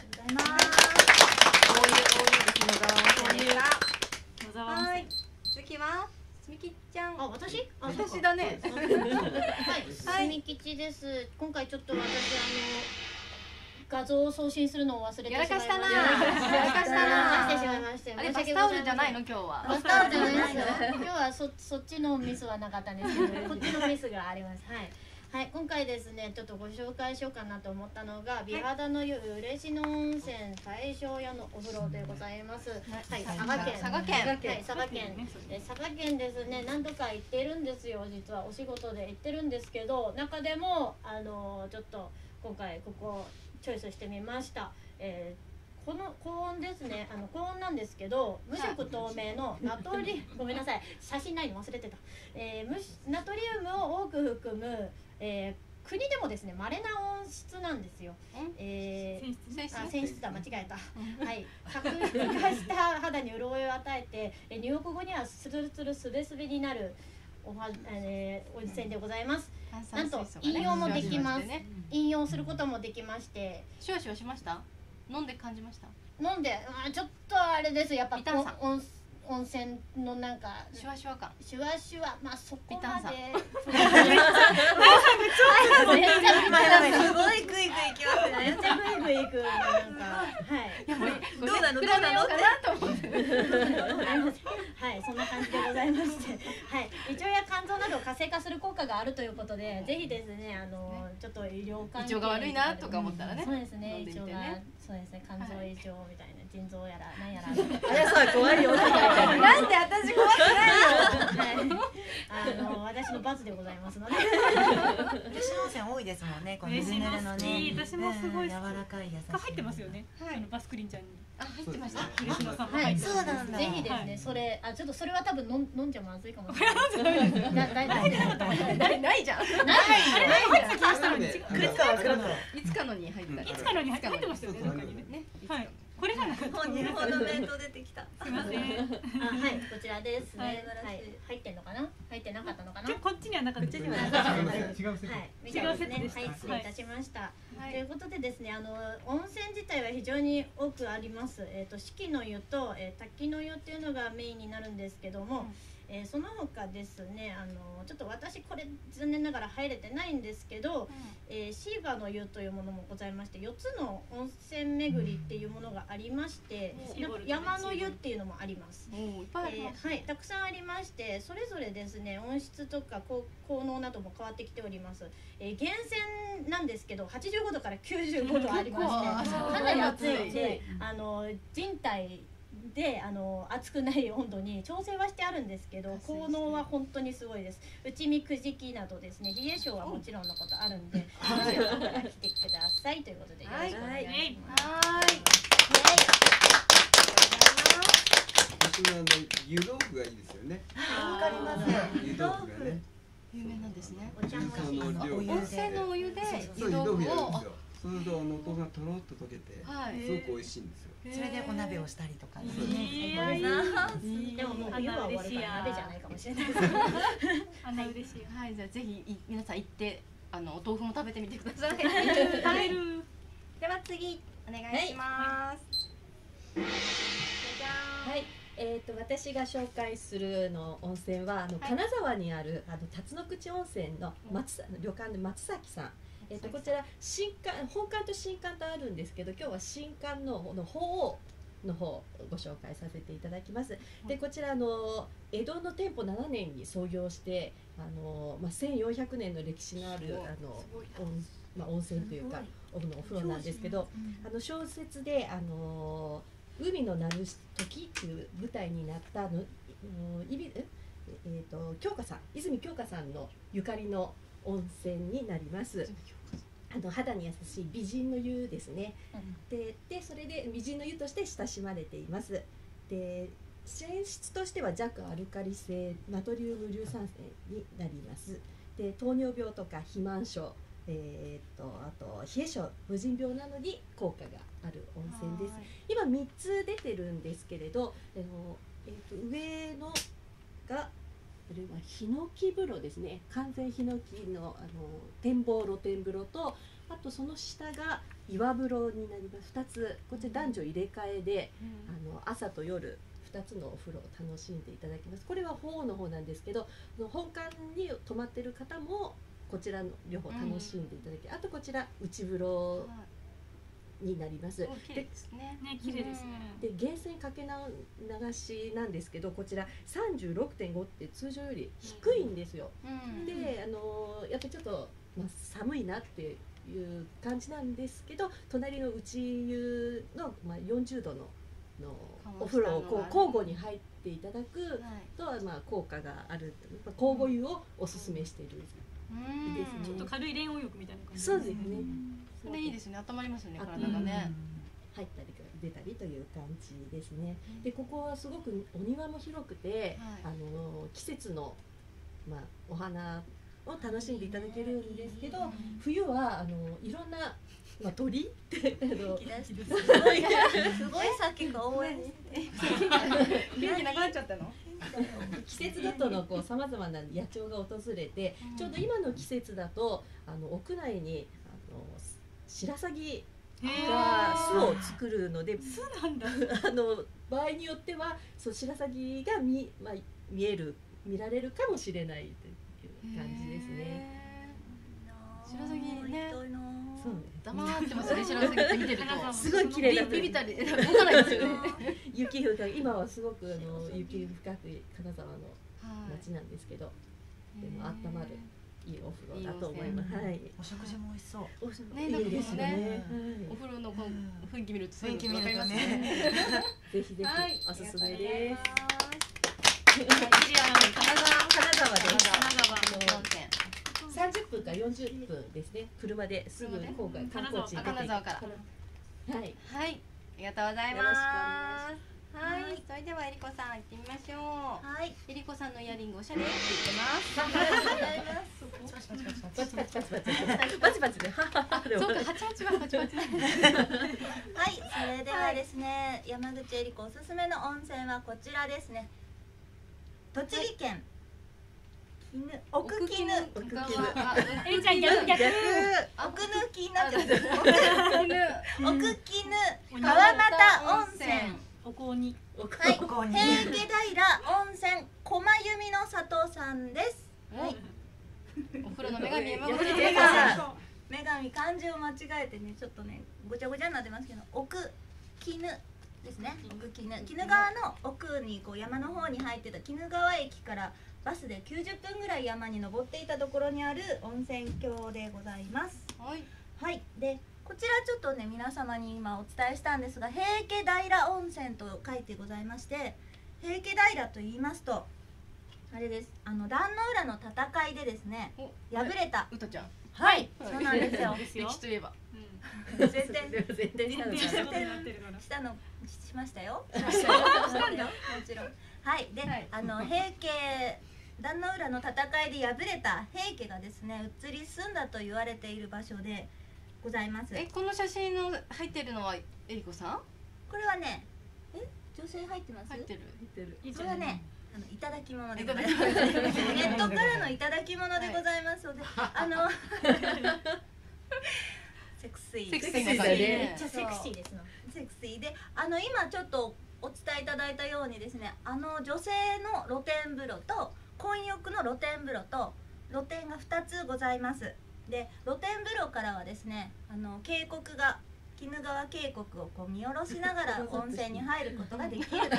はい。次はすみきちゃん。私だね。 はい。すみきちです。今回ちょっと私画像を送信するのを忘れてしまいました。 やらかしたな。 してしまいまして。 あれバスタオルじゃないの今日は。 バスタオルじゃないですよ。今日はそっちのミスはなかったんですけど、こっちのミスがあります。はい。はい、今回ですね、ちょっとご紹介しようかなと思ったのが、美肌の湯嬉野温泉大正屋のお風呂でございます。はい、佐賀県ですね、何度か行ってるんですよ、実はお仕事で行ってるんですけど、中でもちょっと今回ここチョイスしてみました。この高温ですね、高温なんですけど、無色透明のナトリごめんなさい、写真ないの忘れてた。ナトリウムを多く含む国でもですね、稀な温室なんですよ。泉質だ、間違えた。はい、角化した肌に潤いを与えて、入浴後にはスルスルスベスベになる温泉でございます。なんと飲用もできます。飲用することもできまして、 シュワシュワしました？飲んで感じました？ 飲んで、ちょっとあれです、やっぱ温泉のなんかシュワシュワ感、 シュワシュワ、まあそこまで。 すごいグイグイきますね。 めっちゃグイグイいく、なんか、はい。 どうなのかなと思って。 はい、そんな感じでございまして、はい、胃腸や肝臓などを活性化する効果があるということで、ぜひですね、ちょっと医療関係胃腸が悪いなとか思ったらね。 そうですね、胃腸がそうですね、肝臓異常みたいな、腎臓やらなんやら。 あやさん怖いよ。 なんで私怖くないよ。 私の罰でございますので。 吉野温泉多いですもんね。このぬるぬるのね。 私もすごい柔らかい優しい。 入ってますよね。バスクリンちゃんに。 あ、入ってました。 吉野さんもはい、 入ってそうなんだ。ぜひですね、それ、ちょっとそれは多分飲んじゃまずいかもしれない。 ないじゃん。いつかのに入った。 いつかのに入ってましたよね。どっかにね。はい。これが日本の弁当出てきた。 すみません。 はい、こちらですね。はい、入ってんのかな？入ってなかったのかな？ こっちにはなかった。 違うセットです。はい、失礼いたしました。ということでですね、温泉自体は非常に多くあります。四季の湯と滝の湯っていうのがメインになるんですけども。その他ですね、ちょっと私これ残念ながら入れてないんですけど、シーバの湯というものもございまして、4つの温泉巡りっていうものがありまして、山の湯っていうのもあります。はい、たくさんありまして、それぞれですね、温質とか効能なども変わってきております。源泉なんですけど、85度から95度ありまして、かなり暑いので、人体で熱くない温度に調整はしてあるんですけど、効能は本当にすごいです。内見くじきなどですね、冷え性はもちろんのことあるんで、もしよかったら来てくださいということでよろしくお願いします。 私は湯豆腐がいいですよね。 わかります。 湯豆腐がね。 有名なんですね。 お茶も温泉のお湯で湯豆腐やるんですよ。そうするとお豆腐がとろっと溶けて、すごく美味しいんですよ。 それでお鍋をしたりとかね。 でももう冬は終わるから鍋じゃないかもしれないです。 嬉しい。 はい、じゃあぜひ皆さん行ってお豆腐も食べてみてください。 食べる。 では次お願いします。 はい。私が紹介する温泉は金沢にある辰野口温泉の旅館で松崎さん。こちら本館と新館とあるんですけど、今日は新館の鳳凰の方をご紹介させていただきます。でこちら江戸の店舗7年に創業して1400年の歴史のある温泉というかお風呂なんですけど、小説で海の鳴る時っていう舞台になった泉鏡花さんのゆかりの温泉になります。肌に優しい美人の湯ですね。でそれで美人の湯として親しまれています。で泉質としては弱アルカリ性ナトリウム硫酸泉になります。で糖尿病とか肥満症、あと冷え性無人病などに効果がある温泉です。今3つ出てるんですけれど、上のがこれはヒノキ風呂ですね。完全ヒノキの展望露天風呂と、あとその下が岩風呂になります。2つこちら男女入れ替えで、朝と夜2つのお風呂を楽しんでいただきます。これは鳳凰の方なんですけど、本館に泊まってる方もこちらの両方楽しんでいただき、あとこちら内風呂になります。 綺麗ですね。綺麗ですね。 で源泉かけ流しなんですけど、こちら 36.5 って通常より低いんですよ。でやっぱりちょっと、寒いなっていう感じなんですけど、隣の内湯の、40度のお風呂を交互に入っていただくと、効果がある。交互湯をおすすめしているですね。 ちょっと軽い恋愛浴みたいな感じ。 そうですね。 それいいですね。温まりますよね、体がね。 入ったり出たりという感じですね。でここはすごくお庭も広くて、季節のお花を楽しんでいただけるんですけど、冬はいろんな鳥ってすごいさっきから応援元気なくなっちゃったの？ 季節ごとのさまざまな野鳥が訪れて、ちょうど今の季節だと屋内に白鷺が巣を作るので、場合によっては白鷺が見られるかもしれないという感じですね。 白鷺ね。 そうね。 黙ってますね。白鷺って見てるとすごい綺麗だ。 ビビたり動かないですよね。 雪深い、今はすごく雪深く金沢の町なんですけど、でも温まるいいお風呂だと思います。はい。 お食事も美味しそう。 ね、 いいですね。 お風呂のこう雰囲気見ると雰囲気見るとね。 ぜひぜひおすすめです。 金沢です。 30分から40分ですね。車ですぐ郊外観光地に出て金沢から。 はい。 はい。ありがとうございます。はい、それではえりこさん行ってみましょう。 はい。 えりこさんのイヤリングおしゃれって言ってます。 ありがとうございます。 バチバチバチバチバチバチで。 そうか、88は88。 はい、それではですね、山口えりこおすすめの温泉はこちらですね。栃木県奥鬼怒。 えりちゃん逆。 奥抜きになっちゃった。奥鬼怒川俣温泉。 お香に。 はい。平家平温泉駒弓の里さんです。はい。 お風呂の女神山口女神漢字を間違えてね、ちょっとねごちゃごちゃになってますけど、奥鬼怒ですね。奥鬼怒。鬼怒川の奥にこう山の方に入ってた鬼怒川駅からバスで90分ぐらい山に登っていたところにある温泉郷でございます。はい。はい。で、こちらちょっとね皆様に今お伝えしたんですが、平家平温泉と書いてございまして、平家平と言いますとあれです。壇の浦の戦いでですね、敗れたうたちゃん。 はい、そうなんですよ。 歴史といえば。 全然したのしましたよ。もちろん。はい。で、平家壇の浦の戦いで敗れた平家がですね移り住んだと言われている場所でございます。 この写真の入ってるのはえりこさん？ これはね、女性入ってます？ 入ってる。 それはね、いただき物でございます。ネットからのいただき物でございますので、セクシー。 セクシーめっちゃセクシーですの。 セクシーで、今ちょっとお伝えいただいたようにですね、女性の露天風呂と混浴の露天風呂と露天が2つございます。で、露天風呂からはですね、渓谷が鬼怒川渓谷をこう見下ろしながら温泉に入ることができるという。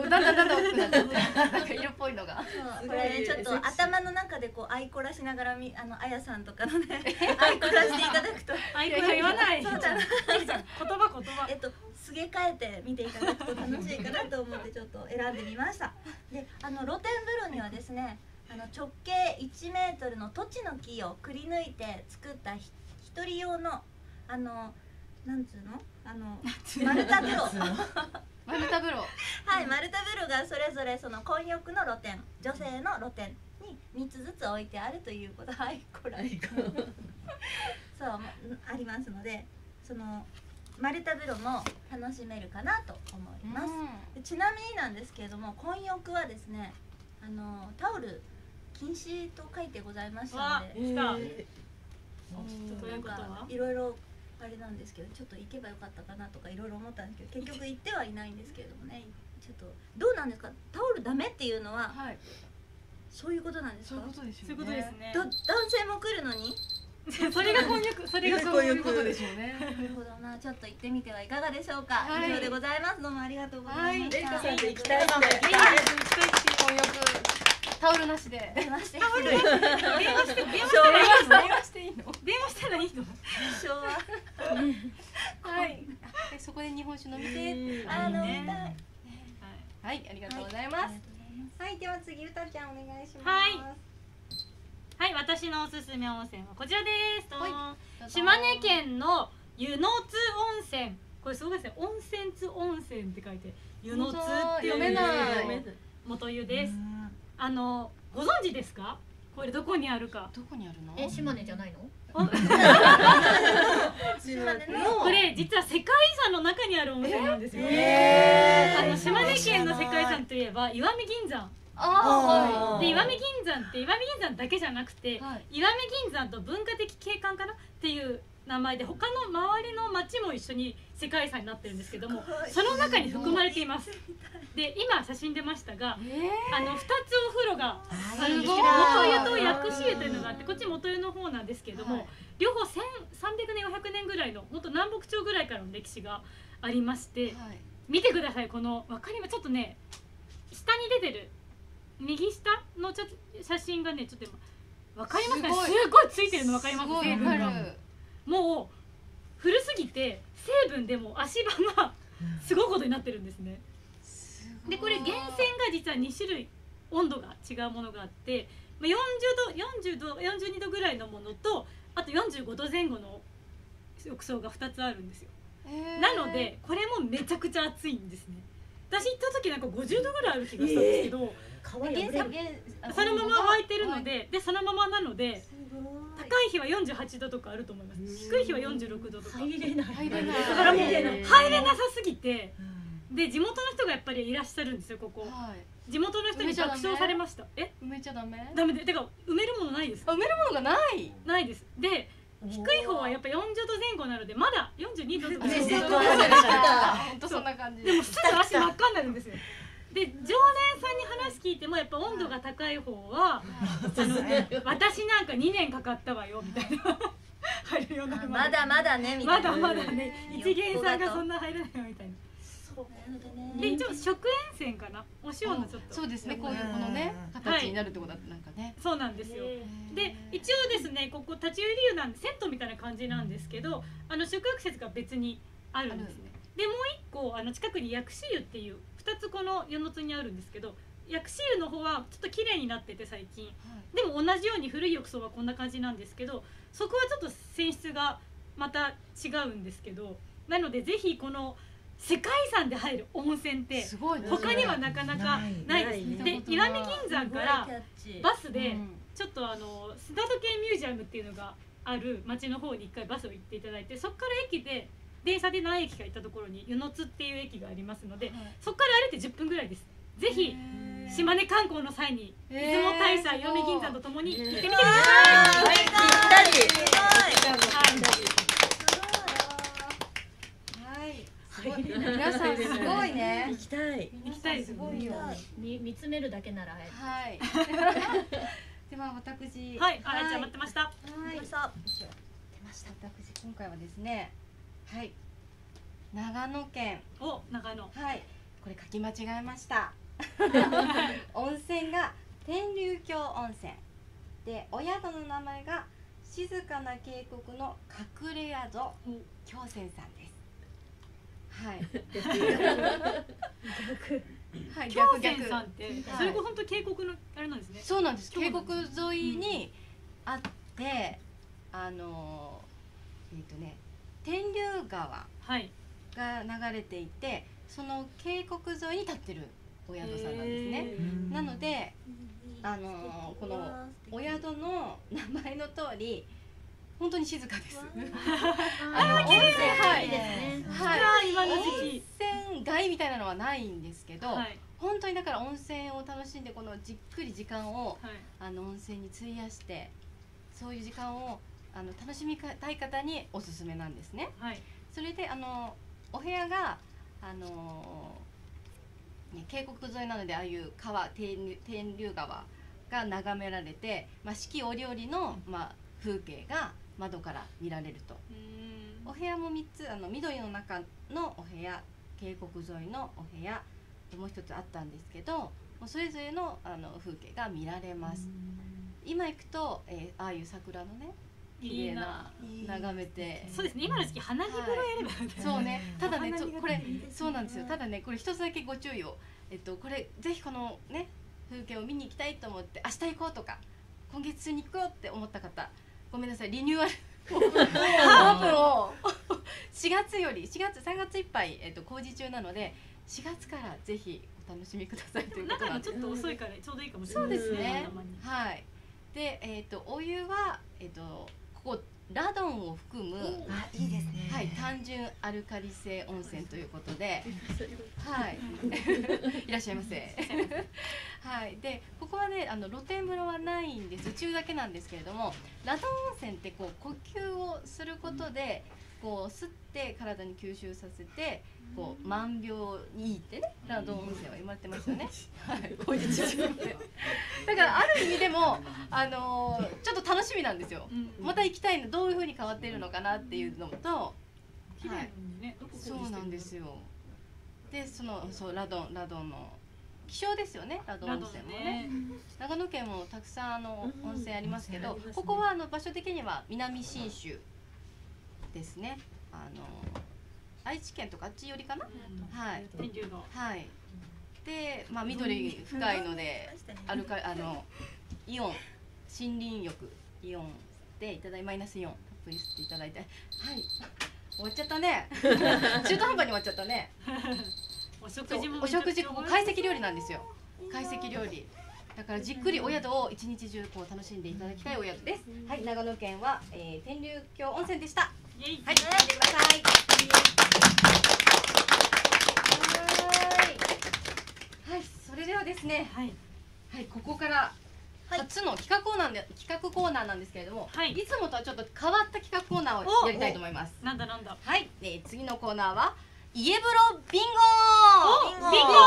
だんだん大きくなってなんか色っぽいのが。 これねちょっと頭の中でこうアイコラしながらあやさんとかのねアイコラしていただくと。 アイコラ言わない。 そうだな。 言葉。 すげ替えて見ていただくと楽しいかなと思ってちょっと選んでみました。で、露天風呂にはですね、直径1メートルのトチの木をくり抜いて作った一人用のなんつうの丸太風呂丸太風呂はい、丸太風呂がそれぞれその混浴の露天、女性の露天に3つずつ置いてあるということ。はい、これそうありますので、その丸太風呂も楽しめるかなと思います。ちなみになんですけれども、混浴はですねタオル禁止と書いてございましたので、いろいろあれなんですけど、ちょっと行けばよかったかなとかいろいろ思ったんですけど、結局行ってはいないんですけれどもね。ちょっとどうなんですか、タオルダメっていうのは、そういうことなんですか？ そういうことですよね。 そういうことですね。 男性も来るのにそれが混浴、それがそういうことでしょうね。 なるほどな、ちょっと行ってみてはいかがでしょうか。以上でございます。どうもありがとうございました。 レイカさんと行きたいので。 混浴タオルなしで。 電話していいの？ 電話していいの？電話したらいいの？ 昭和。 はい。そこで日本酒飲みて。 飲みたい。 はい、ありがとうございます。はい、では次うたちゃんお願いします。 はい、私のおすすめ温泉はこちらです。島根県の湯の津温泉。これすごいですね。温泉津温泉って書いて湯の津っていう元湯です。ご存知ですか？これどこにあるか。 どこにあるの？ 島根じゃないの？ これ実は世界遺産の中にある温泉なんですよ。島根県の世界遺産といえば石見銀山。で石見銀山って石見銀山だけじゃなくて、石見銀山と文化的景観かなっていう名前で他の周りの町も一緒に世界遺産になってるんですけども、その中に含まれています。で今写真出ましたが、2つお風呂があるんですけど、元湯と薬師湯というのがあって、こっち元湯の方なんですけれども、両方1300年400年ぐらいの本当南北朝ぐらいからの歴史がありまして、見てください。この分かります？ちょっとね下に出てる右下の写真がねちょっと今わかりますかね。すごいついてるのわかります。成分がもう古すぎて成分でも足場がすごいことになってるんですね。でこれ源泉が実は2種類温度が違うものがあって、40度42度ぐらいのものと、あと45度前後の浴槽が2つあるんですよ。なのでこれもめちゃくちゃ熱いんですね。私行った時なんか50度ぐらいある気がしたんですけど、そのまま沸いてるので、そのままなので高い日は48度とかあると思います。低い日は46度とか。入れない。だからもう入れなさすぎて、で地元の人がやっぱりいらっしゃるんですよここ。地元の人に爆笑されました。 埋めちゃダメ？ ダメで、てか埋めるものないです。 埋めるものがない？ ないです。で低い方はやっぱ40度前後なのでまだ42度とか。 本当そんな感じ。 でもすぐ足真っ赤になるんですよ。で常連さんに話聞いてもやっぱ温度が高い方は私なんか2年かかったわよみたいな。入るようになるまだまだねみたいな。 まだまだね。一元さんがそんな入らないよみたいな。で一応食塩泉かな、お塩のちょっとそうですね、こういうこのね形になるってことだってなんかね、 そうなんですよ。で一応ですねここ立ち寄り湯なんで銭湯みたいな感じなんですけど、宿泊施設が別にあるんですね。でもう一個近くに薬師湯っていう2つこの与野津にあるんですけど、薬師湯の方はちょっと綺麗になってて最近、でも同じように古い浴槽はこんな感じなんですけど、そこはちょっと泉質がまた違うんですけど、なのでぜひこの世界遺産で入る温泉って他にはなかなかないです。で石見銀山からバスでちょっと砂時計ミュージアムっていうのがある町の方に1回バスを行っていただいて、そこから駅で電車で何駅か行ったところに湯野津っていう駅がありますので、そこから歩いて10分ぐらいです。ぜひ島根観光の際に出雲大社石見銀山とともに行ってみてください。 皆さんすごいね。 行きたい。 行きたい。 すごいよ。 見つめるだけなら。 はい。では私。 はい。あらちゃん待ってました。 はい。出ました。私今回はですね。はい。長野県。 お、長野。 はい。これ書き間違えました。温泉が天竜峡温泉で、お宿の名前が静かな渓谷の隠れ宿峡泉さんです。はい。 峡泉さんってそれこそ本当渓谷のあれなんですね。 そうなんです。渓谷沿いにあって、天竜川が流れていて、その渓谷沿いに立ってるお宿さんなんですね。なのでこのお宿の名前の通り本当に静かです。温泉温泉街みたいなのはないんですけど、本当にだから温泉を楽しんでこのじっくり時間を温泉に費やして、そういう時間を楽しみたい方におすすめなんですね。それでお部屋が渓谷沿いなので、ああいう川天竜川が眺められて、四季折々の風景が窓から見られると。お部屋も3つ緑の中のお部屋、渓谷沿いのお部屋、もう一つあったんですけど、それぞれの風景が見られます。今行くと、ああいう桜のね綺麗な眺めて、 そうですね。今の時期花見風呂やればそうね。ただねこれそうなんですよ。ただねこれ一つだけご注意を。これぜひこのね風景を見に行きたいと思って明日行こうとか今月中に行こうって思った方、ごめんなさい、リニューアルオープンを4月3月いっぱい工事中なので、4月からぜひお楽しみくださいということなんで。 ちょっと遅いからちょうどいいかもしれない。 そうですね。はい。でお湯はここラドンを含むいいですね。 はい、単純アルカリ性温泉ということで、はい、いらっしゃいませ。はい、でここはね露天風呂はないんです。宇宙だけなんですけれども、ラドン温泉って呼吸をすることで吸って体に吸収させて万病にいいってね、ラドン温泉は言われてますよね。はい、こういうだからある意味でもちょっと楽しみなんですよ。また行きたいの、どういう風に変わっているのかなっていうのと、はい、そうなんですよ。でそうラドンの希少ですよね、ラド温泉もね。長野県もたくさん温泉ありますけど、ここは場所的には南信州ですね。愛知県とかあっち寄りかな。はい。はい。で、緑深いのでイオン森林浴イオンでいただいてマイナスイオンたっぷり吸っていただいて、はい。終わっちゃったね。中途半端に終わっちゃったね。お食事ここ懐石料理なんですよ。懐石料理。だからじっくりお宿を一日中こう楽しんでいただきたいお宿です。はい、長野県は天竜峡温泉でした。はい、来てください。はい、それではですね。はい、ここから初の企画コーナーなんですけれども、いつもとはちょっと変わった企画コーナーをやりたいと思います。 なんだなんだ。 はい、次のコーナーは家風呂ビンゴ。 ビンゴ。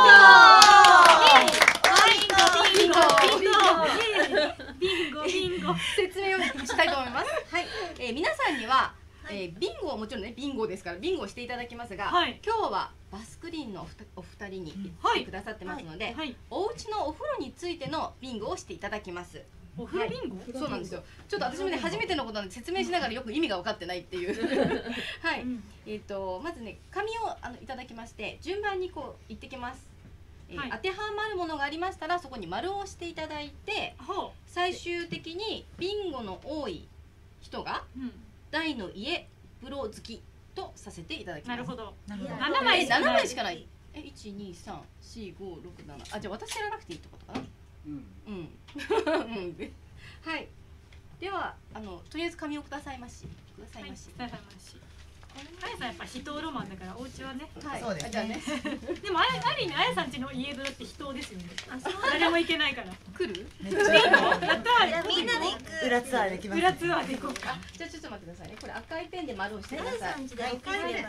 説明をしたいと思います。はい、皆さんにはビンゴをもちろんねビンゴですからビンゴをしていただきますが、今日はバスクリーンのお二人に来てくださってますので、お家のお風呂についてのビンゴをしていただきます。 お風呂ビンゴ？ そうなんですよ。ちょっと私もね初めてのことなので説明しながらよく意味が分かってないっていう。はい。まずね紙をいただきまして順番にこう言ってきます。当てはまるものがありましたらそこに丸を押していただいて、最終的にビンゴの多い人が大の家風呂好きとさせていただきます。 なるほど。 7枚しかない。1234567。あ、じゃあ私やらなくていいってことかな。はい。ではとりあえず紙をくださいまし。 あやさんやっぱ秘湯ロマンだからお家はね。 そうですね。 でもある意味あやさん家の家風呂って秘湯ですよね。誰も行けないから。 来る？ やったー。 みんなで行く。 裏ツアーできます。 裏ツアーで行こうか。 じゃあちょっと待ってくださいね。これ赤いペンで丸をしてください。 あやさん家であや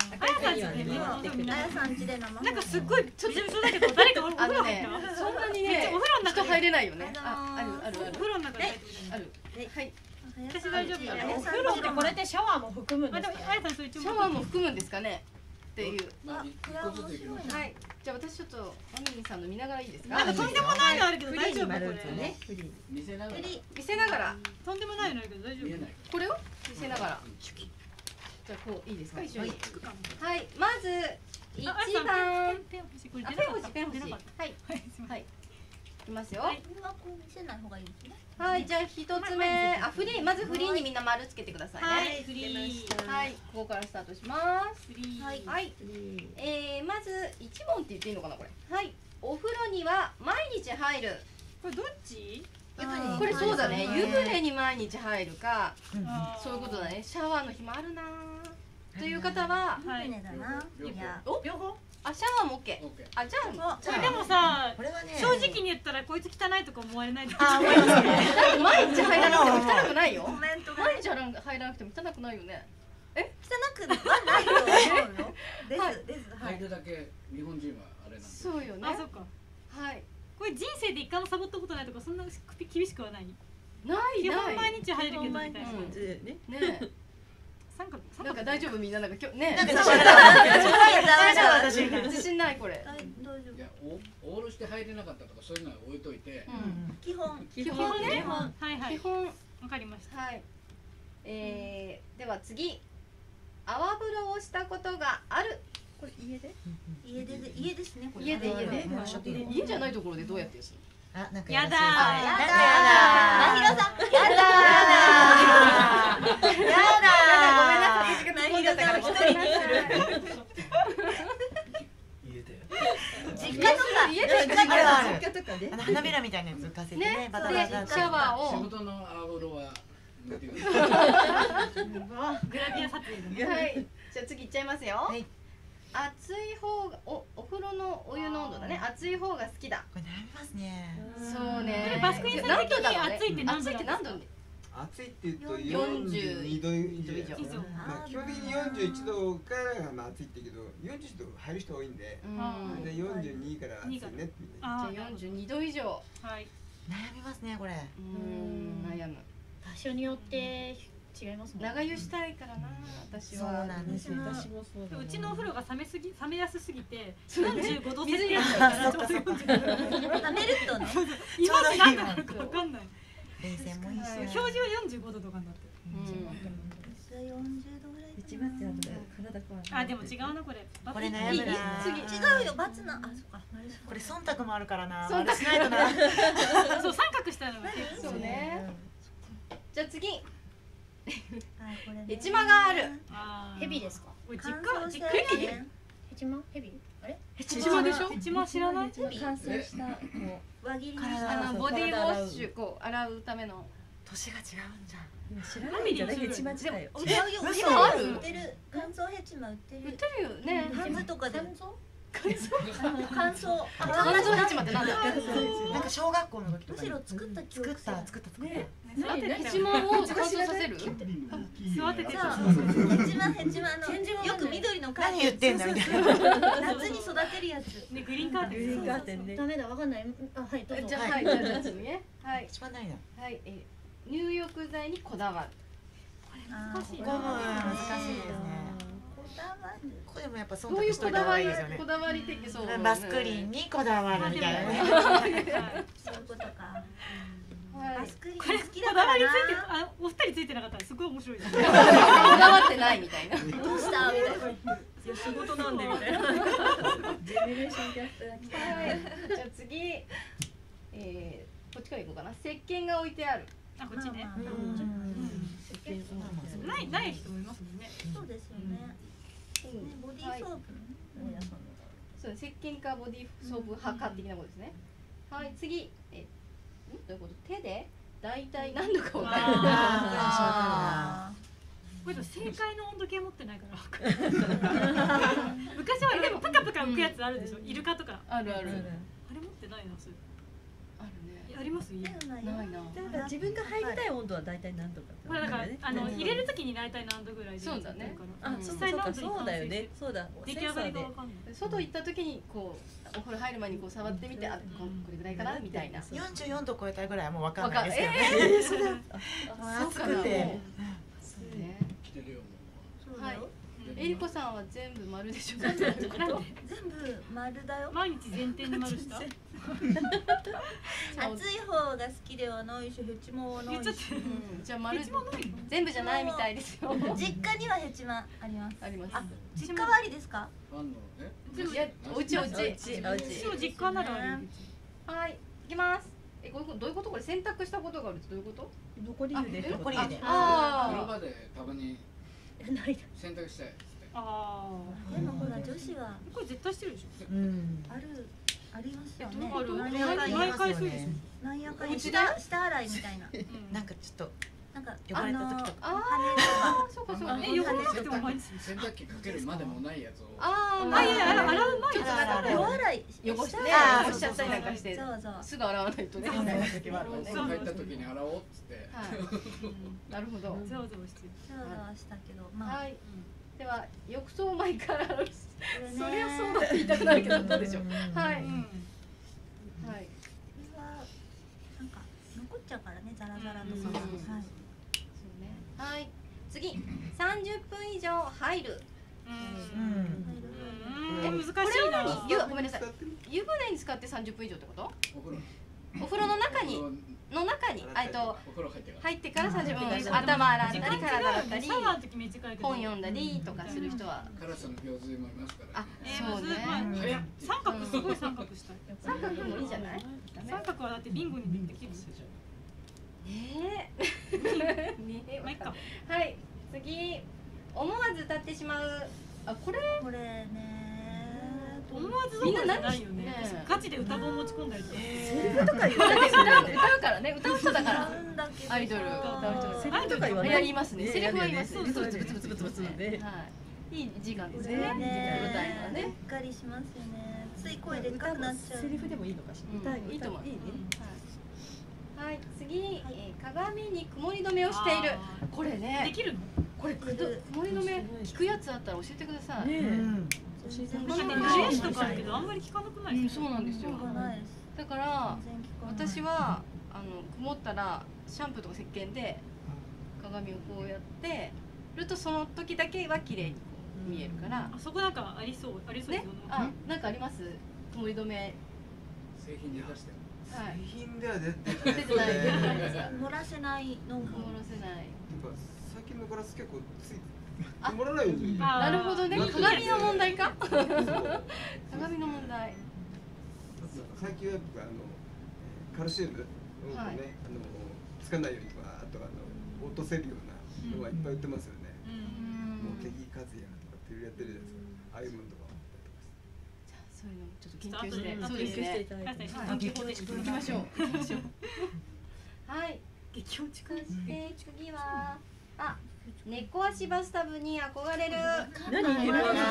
さん家で生。 なんかすっごいちょっとだけど誰かお風呂入った？ そんなにねお風呂の中人入れないよね。 ある。お風呂の中である。はい。私大丈夫。 お風呂ってこれってシャワーも含むんですか？ シャワーも含むんですかねっていう。はい。じゃあ私ちょっとマミリンさんの見ながらいいですか？ なんかとんでもないのあるけど大丈夫これ？ 見せながら。 とんでもないのあるけど大丈夫？ これを見せながら。じゃあこういいですか？一緒に。はい。まず1番。ペン欲しい。はい。はい。いきますよ。 見せない方がいいですね。 はい、じゃあ一つ目、まずフリーにみんな丸つけてくださいね。 はい、フリー。 はい、ここからスタートします。 はい。 まず1問って言っていいのかなこれ。はい、お風呂には毎日入る。 これどっち？ これそうだね。湯船に毎日入るか、そういうことだね。シャワーの日もあるな。という方は、 湯船だな。 両方？ あ、シャワーも OK。あ、じゃあでもさ、正直に言ったらこいつ汚いとか思われないで。 あ、思いますね。毎日入らなくても汚くないよ。毎日入らなくても汚くないよね。 汚くはないと思うよ。です。 入るだけ日本人はあれなんで。 そうよね。 あ、そっか。はい。これ人生で一回もサボったことないとかそんな厳しくはない？ ない。 基本毎日入るけどみたいな。 ね。なんか大丈夫みんななんか今日ね。自信ないこれ。 いやオールして入れなかったとかそういうのは置いといて。 基本ね。 基本わかりました。 はい。では次泡風呂をしたことがある。これ家で？ 家ですね。 家で家じゃないところでどうやってする？ あ、なんかやだ。 まひろさん。やだ。 ごめんなさい。突っ込んじゃったから一人にする。 実家とかね。花びらみたいなやつ浮かせてね。 シャワーを。 仕事の泡風呂は。 グラビア撮影。 はい。じゃあ次いっちゃいますよ。熱い方がお風呂のお湯の温度だね。熱い方が好きだ。 これ悩みますね。 そうね。 バスクリンさん的に熱いって何度？ 暑いって言うと42度以上。基本的に41度からまあ暑いって言うけど、40度入る人多いんで、42から暑いねって。 じゃあ42度以上。 はい。 悩みますねこれ。 悩む。 場所によって違違いますもん。 長湯したいからな、私は。 そうなんですよ。 私もそうだな。 うちのお風呂が冷めやすすぎて45度設定だからちょっと冷めるとね。 今って何なのかわかんない。 冷泉もいいし。 表示は45度とかになってる。 40度ぐらい。 一番ってなんだよ。体怖い。 あ、でも違うなこれ。 これ悩むな。 次違うよ、バツな。あ、そっか。 これ忖度もあるからな。 忖度しないとな。 そう三角したのが結構。 そうね。じゃあ次。 ヘチマがある。 ヘビですか。 実家ヘチマヘビ？あれ？ ヘチマでしょ？ヘチマ知らない？ 乾燥したもう輪切りボディウォッシュこう洗うための。 年が違うんじゃん。 知らないんじゃない？ヘチマ自体を。 違うよ。今ある？売ってる。乾燥ヘチマ売ってる。 売ってるよね。 ハンズとかで。乾燥乾燥ヘチマってなんだ。 なんか小学校の時とか。 むしろ作った記憶。 作った。 ヘチマを乾燥させる。 座ってて。 ヘチマのよく緑のカーテン。 何言ってんだみたいな。 夏に育てるやつ。 ね、グリーンカーテンね。 ダメだ、わかんない。あ、はい、どうぞ。 じゃあじゃあ次ね。はい。 一番ないな。 はい、入浴剤にこだわる。 難しい。 ここも難しいですね。これもやっぱ忖度しといた方がいいですよね。 こだわり的そう。 バスクリーンにこだわるみたいなね。 そういうことか。バスクリーン好きだからな。 こだわりついて、お二人ついてなかったらすごい面白いです。 こだわってないみたいな。 どうしたみたいな。 仕事なんでみたいな。ジェネレーションギャップが来た。 はい。じゃあ次、こっちから行こうかな。石鹸が置いてある。 あ、こっちね。ない人もいますもんね。 そうですよね。ボディーソープ。 そう、石鹸かボディーソープ派か的なことですね。はい、次、どういうこと？手で大体何度かわかる。 これ正解の温度計持ってないから。昔はでもプカプカ浮くやつあるでしょ。イルカとか。 あるある。 あれ持ってないなそれ。 あるね。 あります家。 ないな。 だから自分が入りたい温度は大体何度か。 これだから入れるときに大体何度ぐらいで。そうだね。 あ、そうだよね。そうだ。 出来上がりがわかんない。 外行ったときにこうお風呂入る前にこう触ってみて、あ、これぐらいかなみたいな。 44度超えたぐらいはもうわかんないですよね。暑くて。 はい。えりこさんは全部丸でしょ。 全部丸だよ。 毎日前提に丸した。 暑い方が好きではないし、ヘチマはないし。 じゃあ丸全部じゃないみたいですよ。 実家にはヘチマあります。 あります。 実家はありですか？ いや、おうち。 実家ならある。 はい、行きます。どういうこと？これ選択したことがあるってどういうこと？ 残り湯で。 残り湯で。 ああ。風呂場でたまに洗濯したい。 ああ。でもほら女子はこれ絶対してるでしょ。 ありますよね。 毎回そうです。 なんやかんや下洗いみたいな。 なんかちょっとなんか汚れた時とか。 そうかそうか。 汚れなくても毎日洗濯機かけるまでもないやつを。 いや洗う前に弱洗い汚してしちゃったりなんかして、すぐ洗わないとね。 帰った時に洗おうっつって。 なるほど。 ざわざわしてる。 ざわざわしたけど、まあ。 はい。では浴槽前からそれはそうだって言いたくなるけどどうでしょう。はい。はい。 これはなんか残っちゃうからね、ザラザラとか。はい。 そうね。はい。次、30分以上入る。 難しいな。ごめんなさい。湯船に使って30分以上ってこと？お風呂の中に入ってから30分以上、頭洗ったり体洗ったり本読んだりとかする人は。 カラスの行水もいますから。 あ、そうね。 三角すごい三角したい。 三角もいいじゃない？ 三角はだってビンゴにできるし。 はい、次。思わず歌ってしまう。あ、これね。 思わずみんなないよね。ガチで歌本持ち込んだりとか。 セリフとか言わないですよね。歌うからね、歌う人だから。アイドル歌う人。 セリフとか言わない。 やりますね。セリフは言いますね。 ブツブツブツブツブツね。 はい。いい時間ですね。舞台はね。 しっかりしますよね。つい声でっかくなっちゃう。 セリフでもいいのかしら。 いいと思う。いいね。はい。次、鏡に曇り止めをしている。これね。 できるの？ これ曇り止め聞くやつあったら教えてください。 ジとかあるけどあんまり聞かなくない？ そうなんですよ。だから私は曇ったらシャンプーとか石鹸で鏡をこうやってるとその時だけは綺麗に見えるから。 あそこなんかありそうですよね。 あ、なんかあります？曇り止め。 製品で出してる。 はい。 製品では出てない。漏らせないの。 漏らせない。 最近のガラス結構ついて漏らないように。 なるほどね。鏡の問題か。鏡の問題。 最近はカルシウムをねつかないようにとか、あと落とせるようなのがいっぱい売ってますよね。もう敵和也とかってやってるじゃないですか。ああいうものとか。 じゃあそういうのちょっと研究して、そうですね。行きましょう。はい。 激落ちか。 で次は猫足バスタブに憧れる。 何？ 笑ってる。男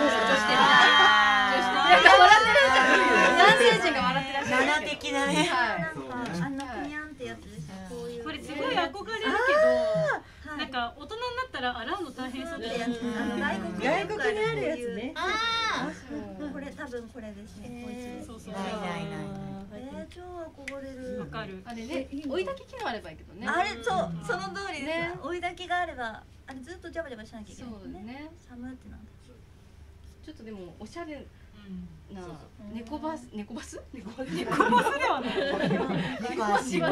性陣が笑ってらっしゃる。 7的なね。 ピヤンってやつです。 これすごい憧れるけど、なんか大人になったら洗うの大変そうってやつ。 外国にあるやつね。 これ多分これですね。 そうそう。 ない。 超憧れる。 わかる。 あれね、追い焚き機能あればいいけどね。 あれそう、その通りです。追い焚きがあれば、あれずっとジャバジャバしなきゃいけない。 そうね。 寒ってなんだ。 ちょっとでもおしゃれな猫バスではない。 猫バスちょ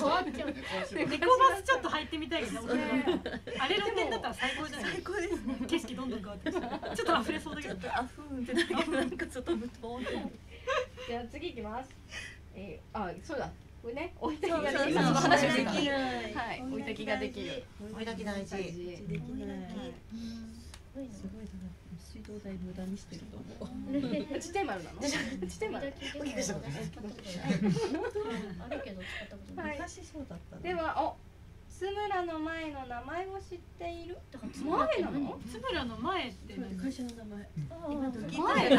っと入ってみたいけど、あれ露天だったら最高じゃない。 最高ですね。 景色どんどん変わってきて、ちょっと溢れそうだけど。 ちょっとアフーンってなるけど、なんかちょっと無糖で。 じゃあ次いきます。そうだ。これね、追い焚きができる。その話をしてた。はい、追い焚きができる。 追い焚き大事。 できない。すごいだな。水道代無駄にしてると思う。 ちっちゃい丸なの？ちっちゃい丸。 あるけど使ったことない。昔そうだった。 では、津村の前の名前を知っている？前なの？ 津村の前って会社の名前。 前。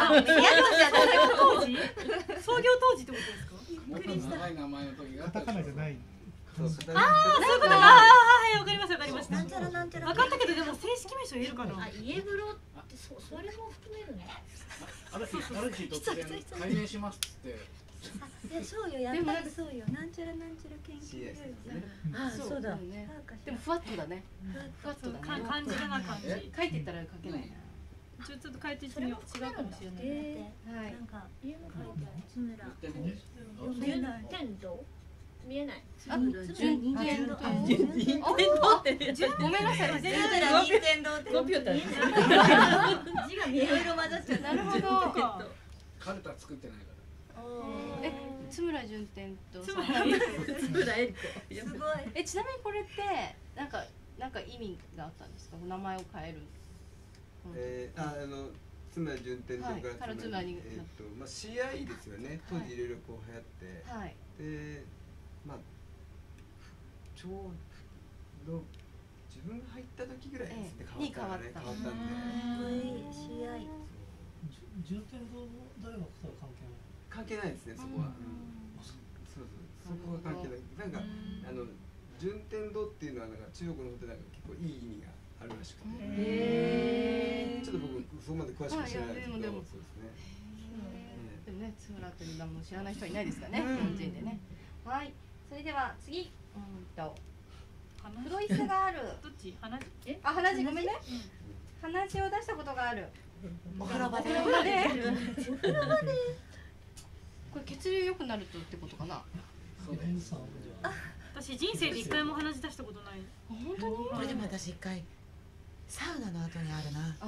創業当時ってことですか？ もっと長い名前の時があった。 カタカナじゃない。 そういうこと。はいわかりました。 なんちゃらなんちゃら。 分かったけどでも正式名称言えるかな。 家風呂ってそれも含めるね。 ある日突然開園しますって。 そうよ、やっぱりそうよ。なんちゃらなんちゃら研究所。 そうだ。 でもふわっとだね。ふわっとだね。 感じだな感じ。 書いていったら書けないな。 ちょっと書いてみよう。違うかもしれない。 はい。 なんか家も書いてある。津村。 天童。見えない。 順天堂。ごめんなさい。 コンピューター。字が見える。いろいろ混ざっちゃう。 なるほど。 カルタ作ってないから。 津村順天堂さん。 津村恵理子。 すごい。 ちなみにこれってなんか意味があったんですか？名前を変える。 津村順天堂から津村に CI ですよね。当時いろいろこう流行って、でちょうど自分が入った時ぐらいですね。変わったんで。 CI。 順天堂大学とは関係ないですね。そこは。そこは関係ない。なんか順天堂っていうのはなんか中国の方でなんか結構いい意味があるらしくて。ちょっと僕そこまで詳しく知らないですけど、そうですね。 でもね、津村という名も知らない人はいないですかね。日本人でね。はい。それでは次。プロイスがある。 どっち？鼻血？ 鼻血ごめんね。鼻血を出したことがある。 お風呂場で。 これ血流良くなるとってことかな。 私人生で一回も鼻血出したことない。 本当に？ これでも私一回サウナの後にあるな。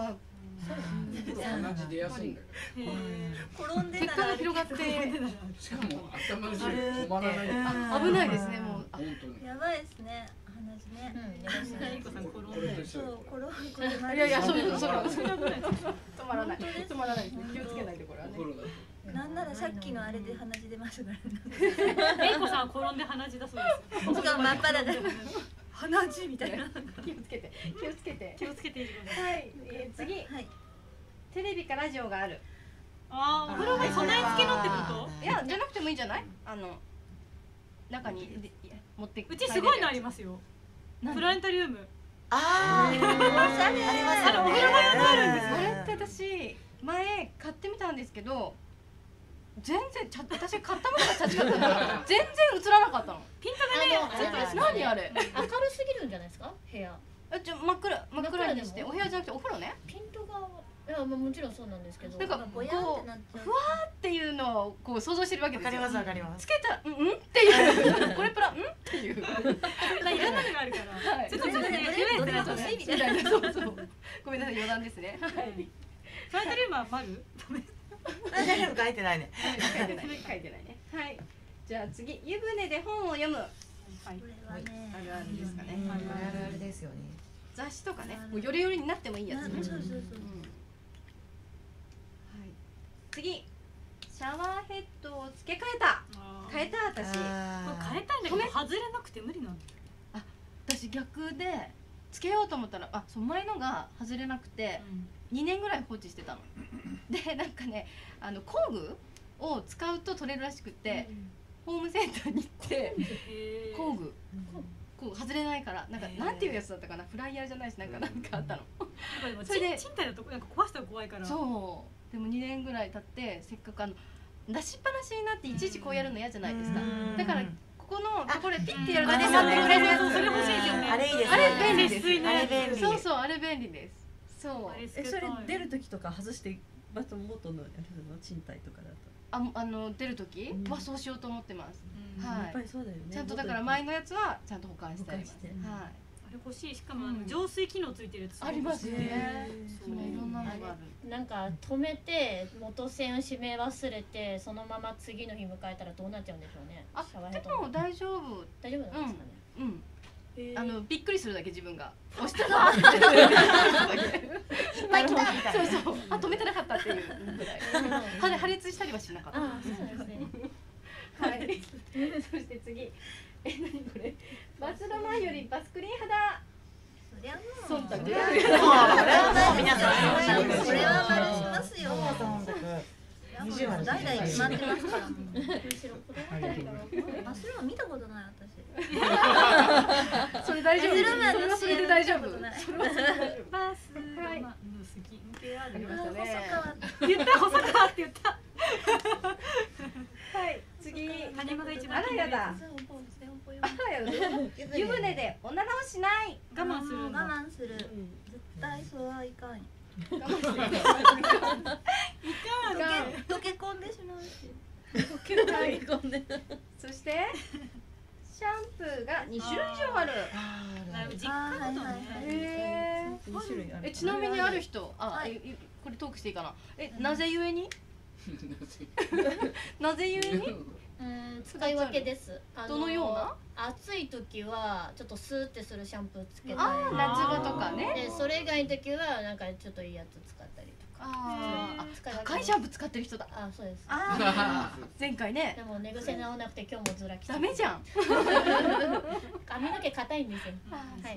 鼻血出やすいんだよ。 転んで血管が広がって、 しかも頭の血止まらない。 危ないですねもう。 本当に。 やばいですね。鼻血ね。そう転んで。 いやそう止まらないですね。気をつけないでこれはね。 なんならさっきのあれで鼻血出ましたからね。 えいこさん転んで鼻血だそうです。 僕が真っ裸で鼻血みたいな。 気をつけて気をつけて。 はい。次。テレビかラジオがある。 お風呂に備え付けのってこと？ いやじゃなくてもいいんじゃない？中に持って。 うちすごいのありますよ。プラネタリウム。 おしゃれ。 お風呂場用のあるんです。 あれって私前買ってみたんですけど、 全然私買ったものがチャチかったから全然映らなかったの。 ピントがね、 何あれ。 明るすぎるんじゃないですか部屋。 真っ暗にしてお部屋じゃなくてお風呂ね。 ピントがいやもちろんそうなんですけど。 なんかこうふわーっていうのをこう想像してるわけですよ。 わかります。 つけたらうんっていうこれプラうんっていう。 いろんなのがあるから。ちょっとねどれが欲しいみたいな。そうそう。ごめんなさい余談ですね。はい。 トイレルームは丸？ 書いてないね。 書いてないね。はい。じゃあ次湯船で本を読む。 これはねあるあるですかね。 あるあるですよね。 雑誌とかね、もうよれよれになってもいいやつね。 そう。 次、シャワーヘッドを付け替えた。変えた私。 変えたいんだけど外れなくて無理なんだ。 私逆で付けようと思ったらそう前のが外れなくて2年ぐらい放置してたの。でなんかね工具を使うと取れるらしくて、ホームセンターに行って工具こう外れないからなんていうやつだったかな、フライヤーじゃないしなんかあったの。 それで賃貸だとなんか壊したら怖いから。 そうでも2年ぐらい経ってせっかく出しっぱなしになっていちいちこうやるの嫌じゃないですか。だからここのところでピッてやるだけでそれ欲しいですよね。 あれいいです。 あれ便利です。 あれ便利。 そうあれ便利です。そう。 それ出る時とか外してまた元の賃貸とかだと出る時はそうしようと思ってます。 はい。やっぱりそうだよね。 ちゃんとだから前のやつはちゃんと保管してあります。はい。 あれ欲しい。しかも浄水機能ついてるやつありますね。それいろんなのがある。 なんか止めて元栓を閉め忘れてそのまま次の日迎えたらどうなっちゃうんでしょうね。 でも大丈夫。 なんですかね。 びっくりするだけ自分が押したなっていっぱい来たみたいな。そう止めてなかったっていうぐらい破裂したりはしなかった。 そうですね。 はい。そして次何これバスロマンよりバスクリーン肌。 そりゃもう忖度。 これは皆さんこれは丸しますよ。 20割代々決まってますから。バスロマン見たことない私。 それ大丈夫。それで大丈夫。 バスロマンのスキンケアで言った細川って言った。 はい次。 羽間が一番。 あらやだ。湯船でおならをしない。 我慢する。 絶対そうはいかん。 我慢する。 溶け込んでしまうし。 そしてシャンプーが2種類以上ある。 実家だとね。 ちなみにある人これトークしていいかな。なぜゆえに？なぜゆえに？ 使い分けです。 どのような？ 暑い時はちょっとスーってするシャンプーつけたり、 夏場とかね。 でそれ以外の時はなんかちょっといいやつ使ったりとか。 高いシャンプー使ってる人だ。 そうです。 前回ね。 でも寝癖治らなくて今日もずらきた。 ダメじゃん。 髪の毛硬いんですよ。 はい。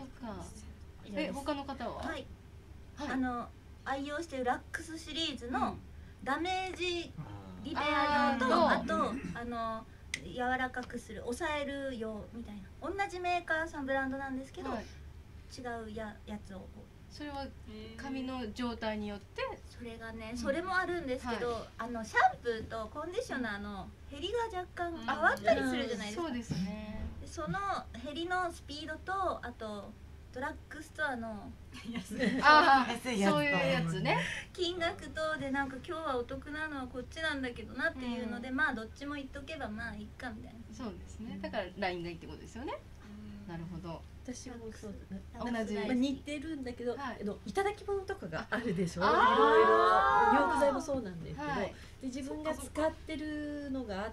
他の方は？ はい。愛用してるラックスシリーズのダメージリペア用とあと柔らかくする抑える用みたいな同じメーカーさんブランドなんですけど、違うやつをそれは髪の状態によってそれがねそれもあるんですけど、シャンプーとコンディショナーの減りが若干変わったりするじゃないですか。 そうですね。 その減りのスピードとあとドラッグストアのそういうやつね金額とでなんか今日はお得なのはこっちなんだけどなっていうので、まあどっちも言っとけばまあいいかみたいな。 そうですね。だからラインがいいってことですよね。なるほど。 私もそう同じ似てるんだけど、いただき物とかがあるでしょ。いろいろ溶具剤もそうなんですけど、で自分が使ってるのがあって、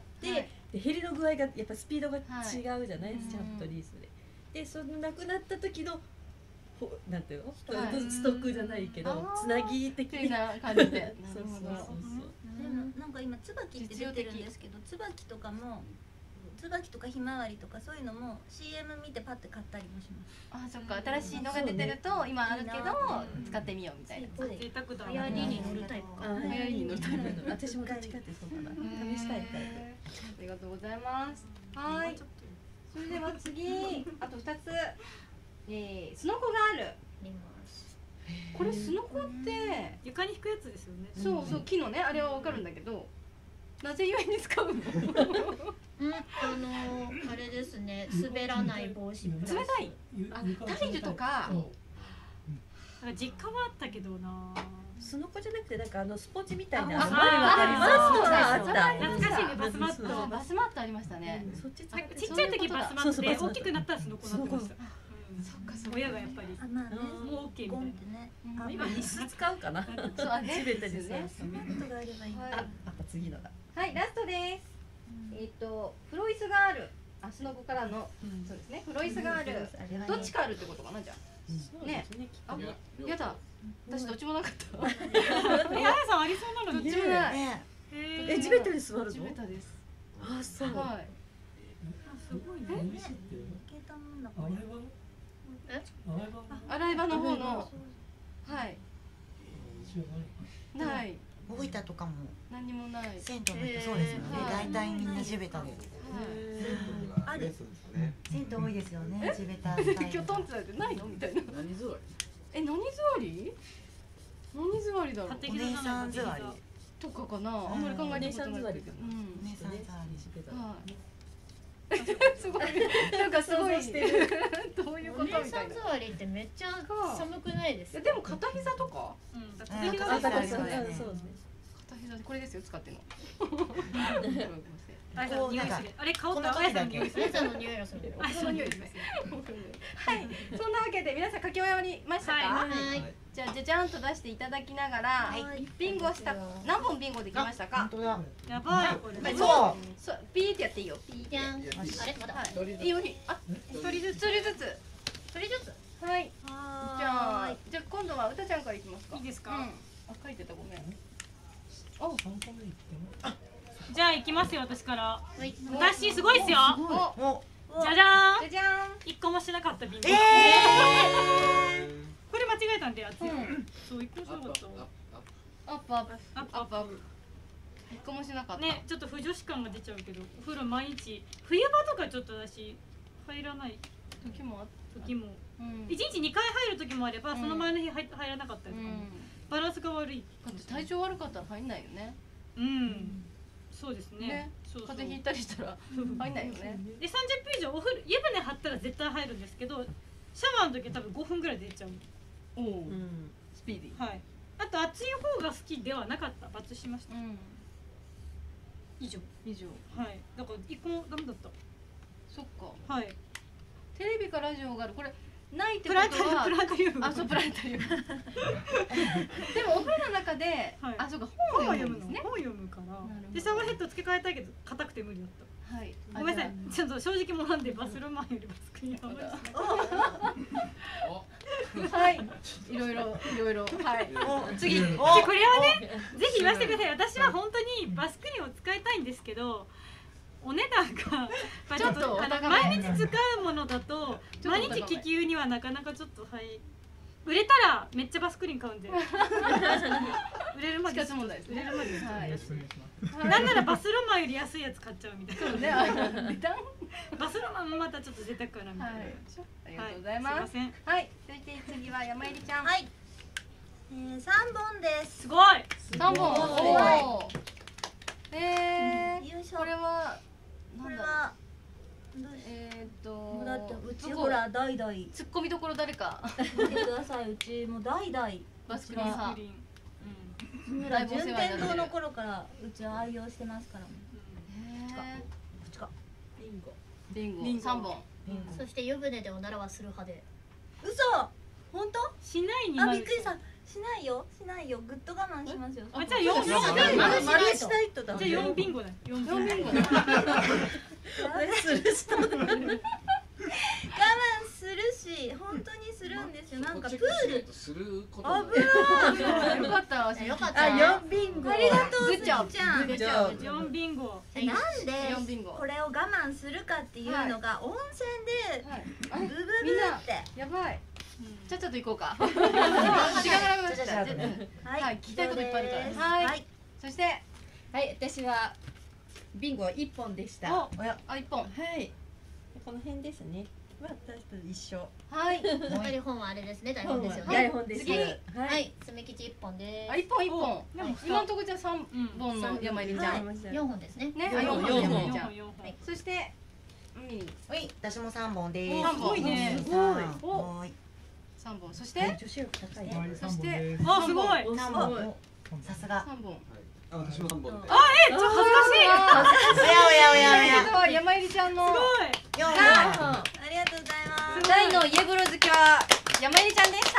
で減りの具合がやっぱスピードが違うじゃないですか。ちゃんとリースで。でそのなくなった時のなんていうのストックじゃないけどつなぎ的な感じで。 そうなんか今椿って出てるんですけど、椿とかも椿とかひまわりとかそういうのも CM 見てパッて買ったりもします。 そっか新しいのが出てると今あるけど使ってみようみたいな。 贅沢だ。 流行りに乗るタイプか。 流行りに乗るタイプ。 私もどっちかってそうかな。試したいタイプ。 ありがとうございます。はい。それでは次あと2つ。すのこがある。これすのこって床に引くやつですよね。 そう木のねあれはわかるんだけど、 なぜゆえに使うの？ あれですね、滑らない防止プラス。 冷たい。タイルとか。 実家はあったけどな。 スノコじゃなくてなんかスポンジみたいな。 バスマットがあった。 懐かしいね、バスマット。 バスマットありましたね。 ちっちゃい時バスマットで大きくなったらスノコになってました。 そっかそっか。 親がやっぱりもうオッケーみたいな。 今椅子使うかな。 そう地べたですね。 ことがあればいい。 次のだ。 はい、ラストです。フロイスがある。スノコからのそうですね。フロイスがある。どっちかあるってことかなじゃあ。ね。あ、やだ。私どっちもなかった。 あやさんありそうなのに。 どっちもない。 地べたに座るの？ 地べたです。 あ、そう。 はい。 すごいね。 洗い場の方の。はい。ない。 大分とかも何もない。 銭湯の人そうですよね。大体みんな地べたで。 ある。 銭湯多いですよね。地べた。 きょとんってないのみたいな。 何座り？ 何座り？何座りだろう。 お姉さん座りとかかな。あんまり考えてことないけど。 お姉さん座り。 すごい。なんかすごい。どういうことみたいな。 お姉さん座りってめっちゃ寒くないですか？ でも片膝とか？ 片膝そうですね。 片膝これですよ使ってるの。 あれ香ったあやさんの匂いする。 あやさんの匂いがする。 あ、その匂いですね。はい、そんなわけで皆さん書き終わりましたか？はい。じゃあじゃじゃんと出していただきながらビンゴした何本ビンゴできましたか？ 本当だ。 やばいこれ。 そう。 ピーってやっていいよ。ピー。 じゃん。あれまだ。 いいよいい。あ、一人ずつ。はい。じゃあ今度はうたちゃんからいきますか。 いいですか？ あ、書いてたごめん。 じゃあ行きますよ私から。私すごいっすよ。じゃじゃーん。 じゃじゃん。 一個もしなかったビンゴ。これ間違えたんでやつ。そう一個もしなかった。 アップ。一個もしなかった。 ね、ちょっと不女子感が出ちゃうけど、お風呂毎日冬場とかちょっと私入らない時も一日2回入る時もあればその前の日入らなかったりとかもバランスが悪い。 だって体調悪かったら入んないよね。 そうですね。 風邪ひいたりしたら入んないよね。 で30分以上お風呂湯船張ったら絶対入るんですけど、シャワーの時は多分5分ぐらいで出ちゃう。 スピーディー。 はい。あと熱い方が好きではなかった。×しました。以上。はい。だから1個もダメだった。 そっか。 はい。 テレビかラジオがあるこれないってことはプラネタリウム。 あ、そうプラネタリウム。でもお風呂の中であ、そうか本を読むんですね。 本読むから。でシャワーヘッド付け替えたいけど硬くて無理だった。はい。ごめんなさい。ちょっと正直者なんでバスロマンよりバスクリーンは無理ですね。 はい。いろいろはい。次。これはねぜひ言わせてください。私は本当にバスクリーンを使いたいんですけど。お値段がちょっと毎日使うものだと毎日気球にはなかなかちょっと売れたらめっちゃバスクリーン買うんで売れるまでなんならバスロマンより安いやつ買っちゃうみたいな。バスロマンもまたちょっと贅沢かなみたいな。 ありがとうございます。はい、続いて次は山入ちゃん。 はい。3本です。 すごい。 3本。これはこれはだってうちほら代々 ツッコミどころ誰か見てください。うちも代々 バスクリーン派。 順天堂の頃からうちは愛用してますから。こっちか。 ビンゴ3本。 そして湯船でおならはする派で。 嘘？本当？ しないに。 あ、びっくりした。しないよ。ぐっと我慢しますよ。 あ、じゃあ4ビンゴだ。 じゃあ 4ビンゴだ。4ビンゴ。 我慢するし、本当にするんですよ。なんかプールすることよかった。 あ、4ビンゴ。ありがとうすっちゃん。 4ビンゴ。 なんでこれを我慢するかっていうのが温泉でブブブってやばい。ちゃっちゃと行こうか。時間がなくなっちゃった。はい、聞きたいこといっぱいあるから。はい。そしてはい私はビンゴ1本でした。 1本。 はい。この辺ですね。 私と一緒。 はい。 やっぱり本はあれですね、台本ですよね。 台本です。 次、 はい、爪吉一本です。 あ、一本。今のところじゃ三本の山入りちゃん。 4本ですね。 ね、4本山入りちゃん。そして、 私も3本です。 3本ね。すごい。3本。そして、 女子力高い。 そして、 あ、すごい。 3本。さすが。 3本。 私も3本で。 ちょっと恥ずかしい。 おや。 山入りちゃんの。 すごい。 4本。 ありがとうございます。 大の家風呂好きは山入りちゃんでした。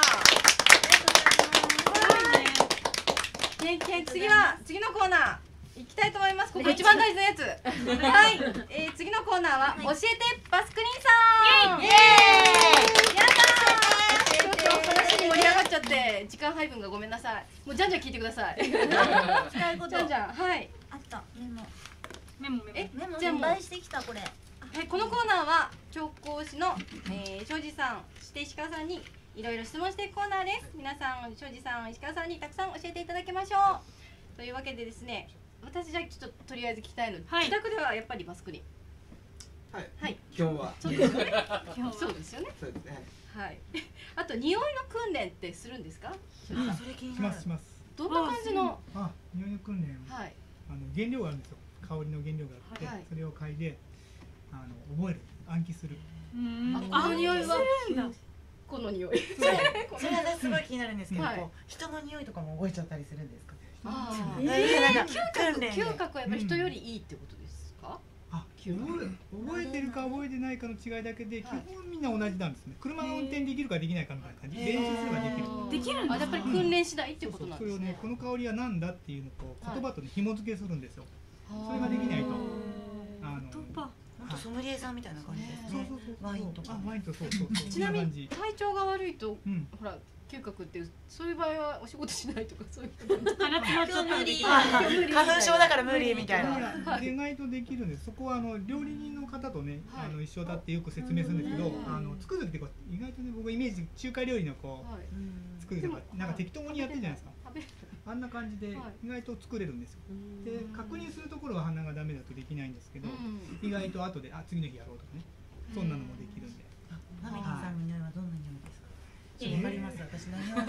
次のコーナー行きたいと思います。ここ一番大事なやつ。はい。次のコーナーは教えてバスクリーンさん。イエーイ。やったー。ちょっと話に盛り上がっちゃって時間配分がごめんなさい。もうじゃんじゃん聞いてください。 聞きたいこと。 じゃんじゃん。はい。 あったメモ。 メモいっぱいしてきたこれ。 このコーナーは調香師の庄司さん、そして石川さんにいろいろ質問していくコーナーです。皆さん、庄司さん、石川さんにたくさん教えていただきましょう。というわけでですね、私じゃちょっととりあえず聞きたいので、自宅ではやっぱりバスクリン。 はい。基本は。 そうですよね。そうですよね。 そうですね。 はい。あと匂いの訓練ってするんですか？ それ気になる。 します。 どんな感じの？ 匂いの訓練。 はい。 原料があるんですよ。香りの原料があって、それを嗅いで覚える、暗記する。 この匂いはこの匂い。 それはすごい気になるんですけど、人の匂いとかも覚えちゃったりするんですか？ 嗅覚はやっぱり人よりいいってことですか？ 覚えてるか覚えてないかの違いだけで基本みんな同じなんですね。車が運転できるかできないかみたいな感じ。練習すればできる。 できるんだ。 やっぱり訓練次第ってことなんですね。 この香りはなんだっていうのと言葉と紐付けするんですよ。それができないと。 ソムリエさんみたいな感じですね。ワインとか。 ワインとそう。 ちなみに体調が悪いとほら嗅覚ってそういう場合はお仕事しないとかそういう花粉症だから無理みたいな。 意外とできるんです。そこは料理人の方とね一緒だってよく説明するんですけど、作る時って意外とね僕イメージ中華料理の作るとかなんか適当にやってるじゃないですか。あんな感じで意外と作れるんですよ。で確認するところは鼻がダメだとできないんですけど、意外と後で次の日やろうとかね、そんなのもできるんで。 ナミさんの匂いはどんな匂いですか？わかります。私何を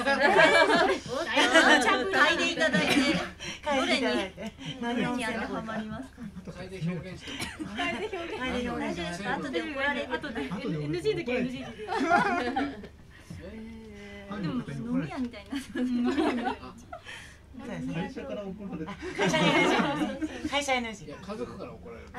嗅いでいただいて、どれに当てはまりますか？ 嗅いで表現して。 嗅いで表現して。後で怒られる。 後で NG だけ NG で。 でも飲み屋みたいな。 会社から怒られる。 会社 NG。 家族から怒られる。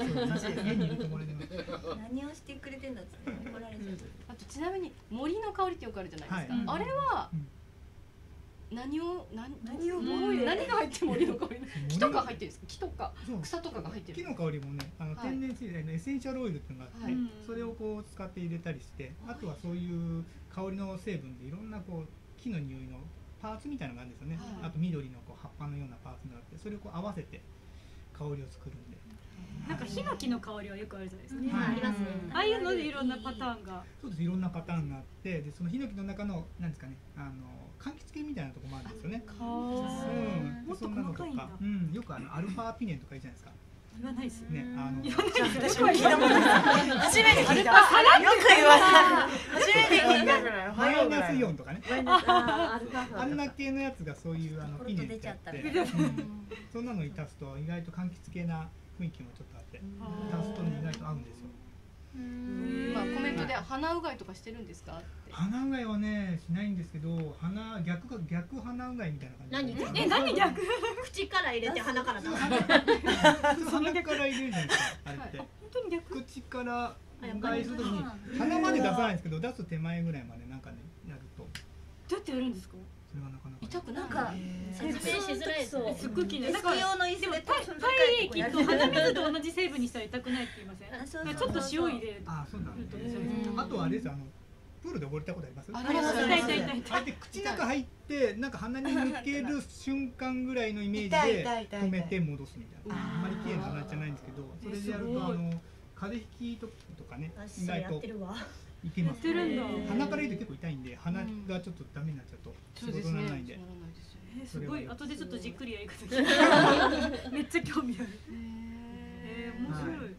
何をしてくれてんだって怒られちゃう。 あとちなみに森の香りってよくあるじゃないですか。あれは何が入って森の香り？木とか入ってるんですか？木とか草とかが入ってる。 木の香りもね、天然水エッセンシャルオイルっていうのがあって、それをこう使って入れたりして、あとはそういう香りの成分でいろんなこう木の匂いのパーツみたいなのがあるんですよね。あと緑のこう葉っぱのようなパーツがあって、それをこう合わせて香りを作るんで。 なんかヒノキの香りはよくあるじゃないですか。 ありますね。 ああいうのでいろんなパターンが。 そうです。いろんなパターンがあって、でそのヒノキの中のなんですかね、柑橘系みたいなところもあるんですよね。 もっと細かいんだ。 よくアルファピネンとか言うじゃないですか。 言わないですね。 私も聞いたことない。初めて聞いた。よく言わない。初めて聞いたぐらい。 マイナスイオンとかね。あんな系のやつがそういうピネンってあって、そんなのに足すと意外と柑橘系な雰囲気もちょっとあって、足すと意外と合うんですよ。 まあコメントで鼻うがいとかしてるんですかって。 鼻うがいはねしないんですけど、逆鼻うがいみたいな感じ。 何逆？口から入れて鼻から出す。 鼻から入れるじゃないですか。あれって口からうがいするときに鼻まで出さないんですけど、出す手前ぐらいまでなんかねやると。 どうやってやるんですか？ それはなかなか痛くなんか説明しづらいそう。 すっごい気になる。 デスク用の椅子で体液と鼻水と同じ成分にしたら痛くないって言いません？ちょっと塩入れると。 そうなんですね。あとあれですよ、プールで溺れたことあります？ あります。 あれ口の中入ってなんか鼻に抜ける瞬間ぐらいのイメージで止めて戻すみたいな。あんまり綺麗な鼻じゃないんですけど、それでやると風邪ひきとかね、意外といけます。鼻から入れて結構痛いんで、鼻がちょっとダメになっちゃうと仕事にならないんで。 すごい。後でちょっとじっくりやり方聞いて。めっちゃ興味ある。面白い。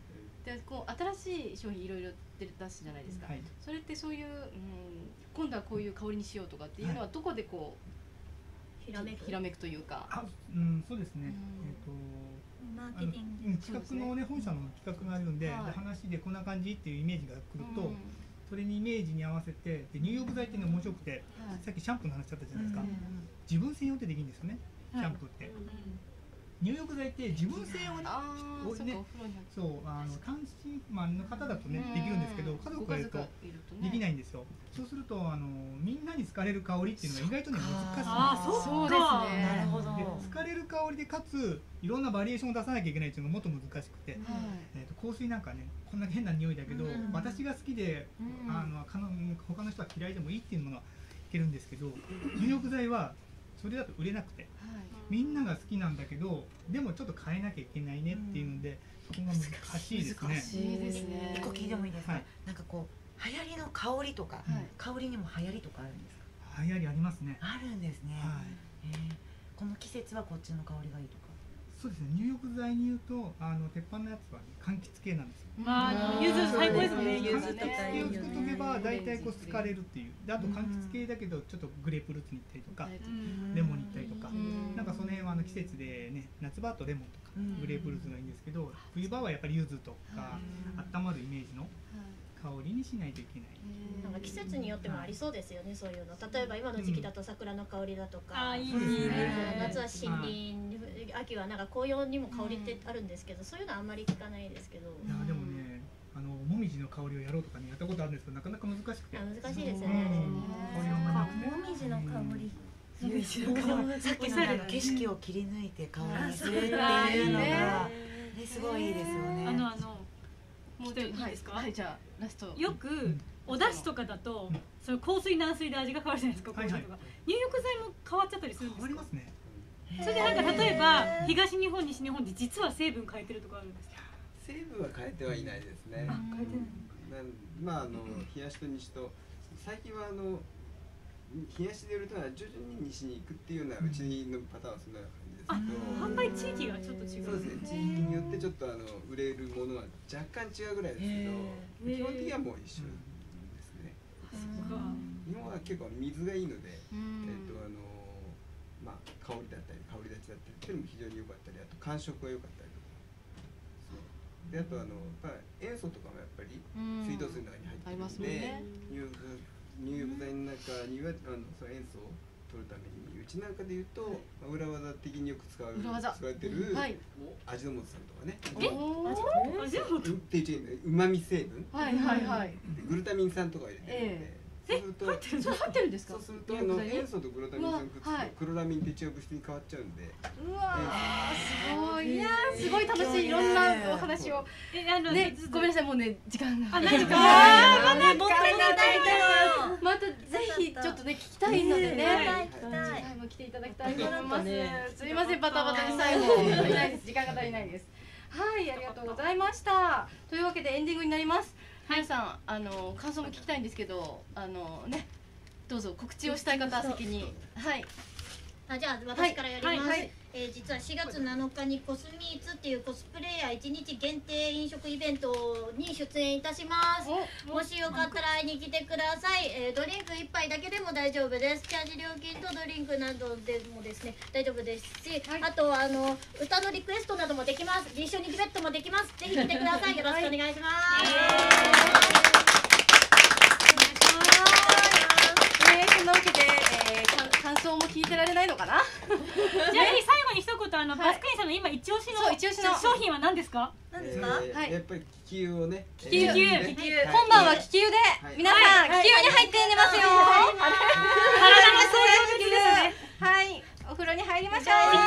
でこう新しい商品いろいろ出すじゃないですか、はい、それってそういう、今度はこういう香りにしようとかっていうのはどこでこうひらめくというか。 そうですね。 マーケティング企画のね、本社の企画があるんで、話でこんな感じっていうイメージが来ると、それにイメージに合わせて、で入浴剤っていうのが面白くて、さっきシャンプーの話だったじゃないですか。自分専用ってできるんですよね。シャンプーって。入浴剤って自分専用ね、そう単身の方だとねできるんですけど、家族がいるとできないんですよ。そうするとみんなに好かれる香りっていうのが意外とね難しいんですよ。 そうですね。 なるほど。 好かれる香りでかついろんなバリエーションを出さなきゃいけないっていうのがもっと難しくて、香水なんかねこんな変な匂いだけど私が好きで他の人は嫌いでもいいっていうものはいけるんですけど、入浴剤はそれだと売れなくて。みんなが好きなんだけど、でもちょっと変えなきゃいけないねっていうので、そこが難しいですね。 難しいですね。一個聞いてもいいですか。なんかこう流行りの香りとか、香りにも流行りとかあるんですか。 流行りありますね。 あるんですね。この季節はこっちの香りがいいとか。 そうですね。入浴剤に言うと鉄板のやつは柑橘系なんですよ。 柚子最高ですね。 柑橘系を作っておけば大体こう好かれるっていう。であと柑橘系だけどちょっとグレープフルーツに行ったりとか、レモンに行ったりとか、なんかその辺は季節でね、夏場とレモンとかグレープフルーツがいいんですけど、冬場はやっぱり柚子とか温まるイメージの香りにしないといけない。 なんか季節によってもありそうですよね、そういうの。例えば今の時期だと桜の香りだとか、夏は森林、秋はなんか紅葉にも香りってあるんですけど、そういうのはあんまり聞かないですけど。 いやでもね、もみじの香りをやろうとかねやったことあるんですけど、なかなか難しくて。 難しいですよね。 もみじの香り。 さっきの景色を切り抜いて香りにするっていうのがすごいいいですよね。 もういいですか。 はい、じゃあラスト。 よくお出汁とかだと、その香水軟水で味が変わるじゃないですか。入浴剤も変わっちゃったりするんですか。 変わりますね。 それでなんか例えば東日本西日本で実は成分変えてるとかあるんですか。 成分は変えてはいないですね。 変えてない。 まあ東と西と最近は東で売ると徐々に西に行くっていうようなうちのパターンはそんな感じですけど、 販売地域がちょっと違う。 そうですね。地域によってちょっと売れるものは若干違うぐらいですけど、基本的にはもう一緒ですね。日本は結構水がいいので、まあ香りだったり香り立ちだったりっていうのも非常に良かったり、あと感触が良かったりとか。であと塩素とかもやっぱり水道水の中に入ってるので、入浴剤の中にはその塩素を取るために、うちなんかでいうと裏技的によく使われてる味の素さんとかね。 味の素っていううまみ成分、グルタミン酸とか入れてるので。 入ってるんですか。 そうすると塩素とグルタミン酸くっつくとクロラミンって違う物質に変わっちゃうんで。 うわすごい。いやすごい楽しい、いろんなお話を。ね、ごめんなさい、もうね時間が。またぜひちょっとね聞きたいのでね。次回も来ていただきたいと思います。すいません、バタバタで最後足りないです。時間が足りないです。はい、ありがとうございました。というわけでエンディングになります。皆さん感想も聞きたいんですけど、ね、どうぞ告知をしたい方は先に。はい。 じゃあ私からやります。実は4月7日にコスミーツっていうコスプレイヤー1日限定飲食イベントに出演いたします。もしよかったら会いに来てください。ドリンク1杯だけでも大丈夫です。チャージ料金とドリンクなどでもですね大丈夫ですし、あと歌のリクエストなどもできます。一緒にデュエットもできます。ぜひ来てください。よろしくお願いします。 そんなわけで感想も聞いてられないのかな。 じゃあ最後に一言バスクリンさんの今一押しの商品は何ですか。 何ですか。 やっぱり気球をね。 気球。今晩は気球で皆さん気球に入って寝ますよ。体のそういう気球ですね。はい、お風呂に入りましょう。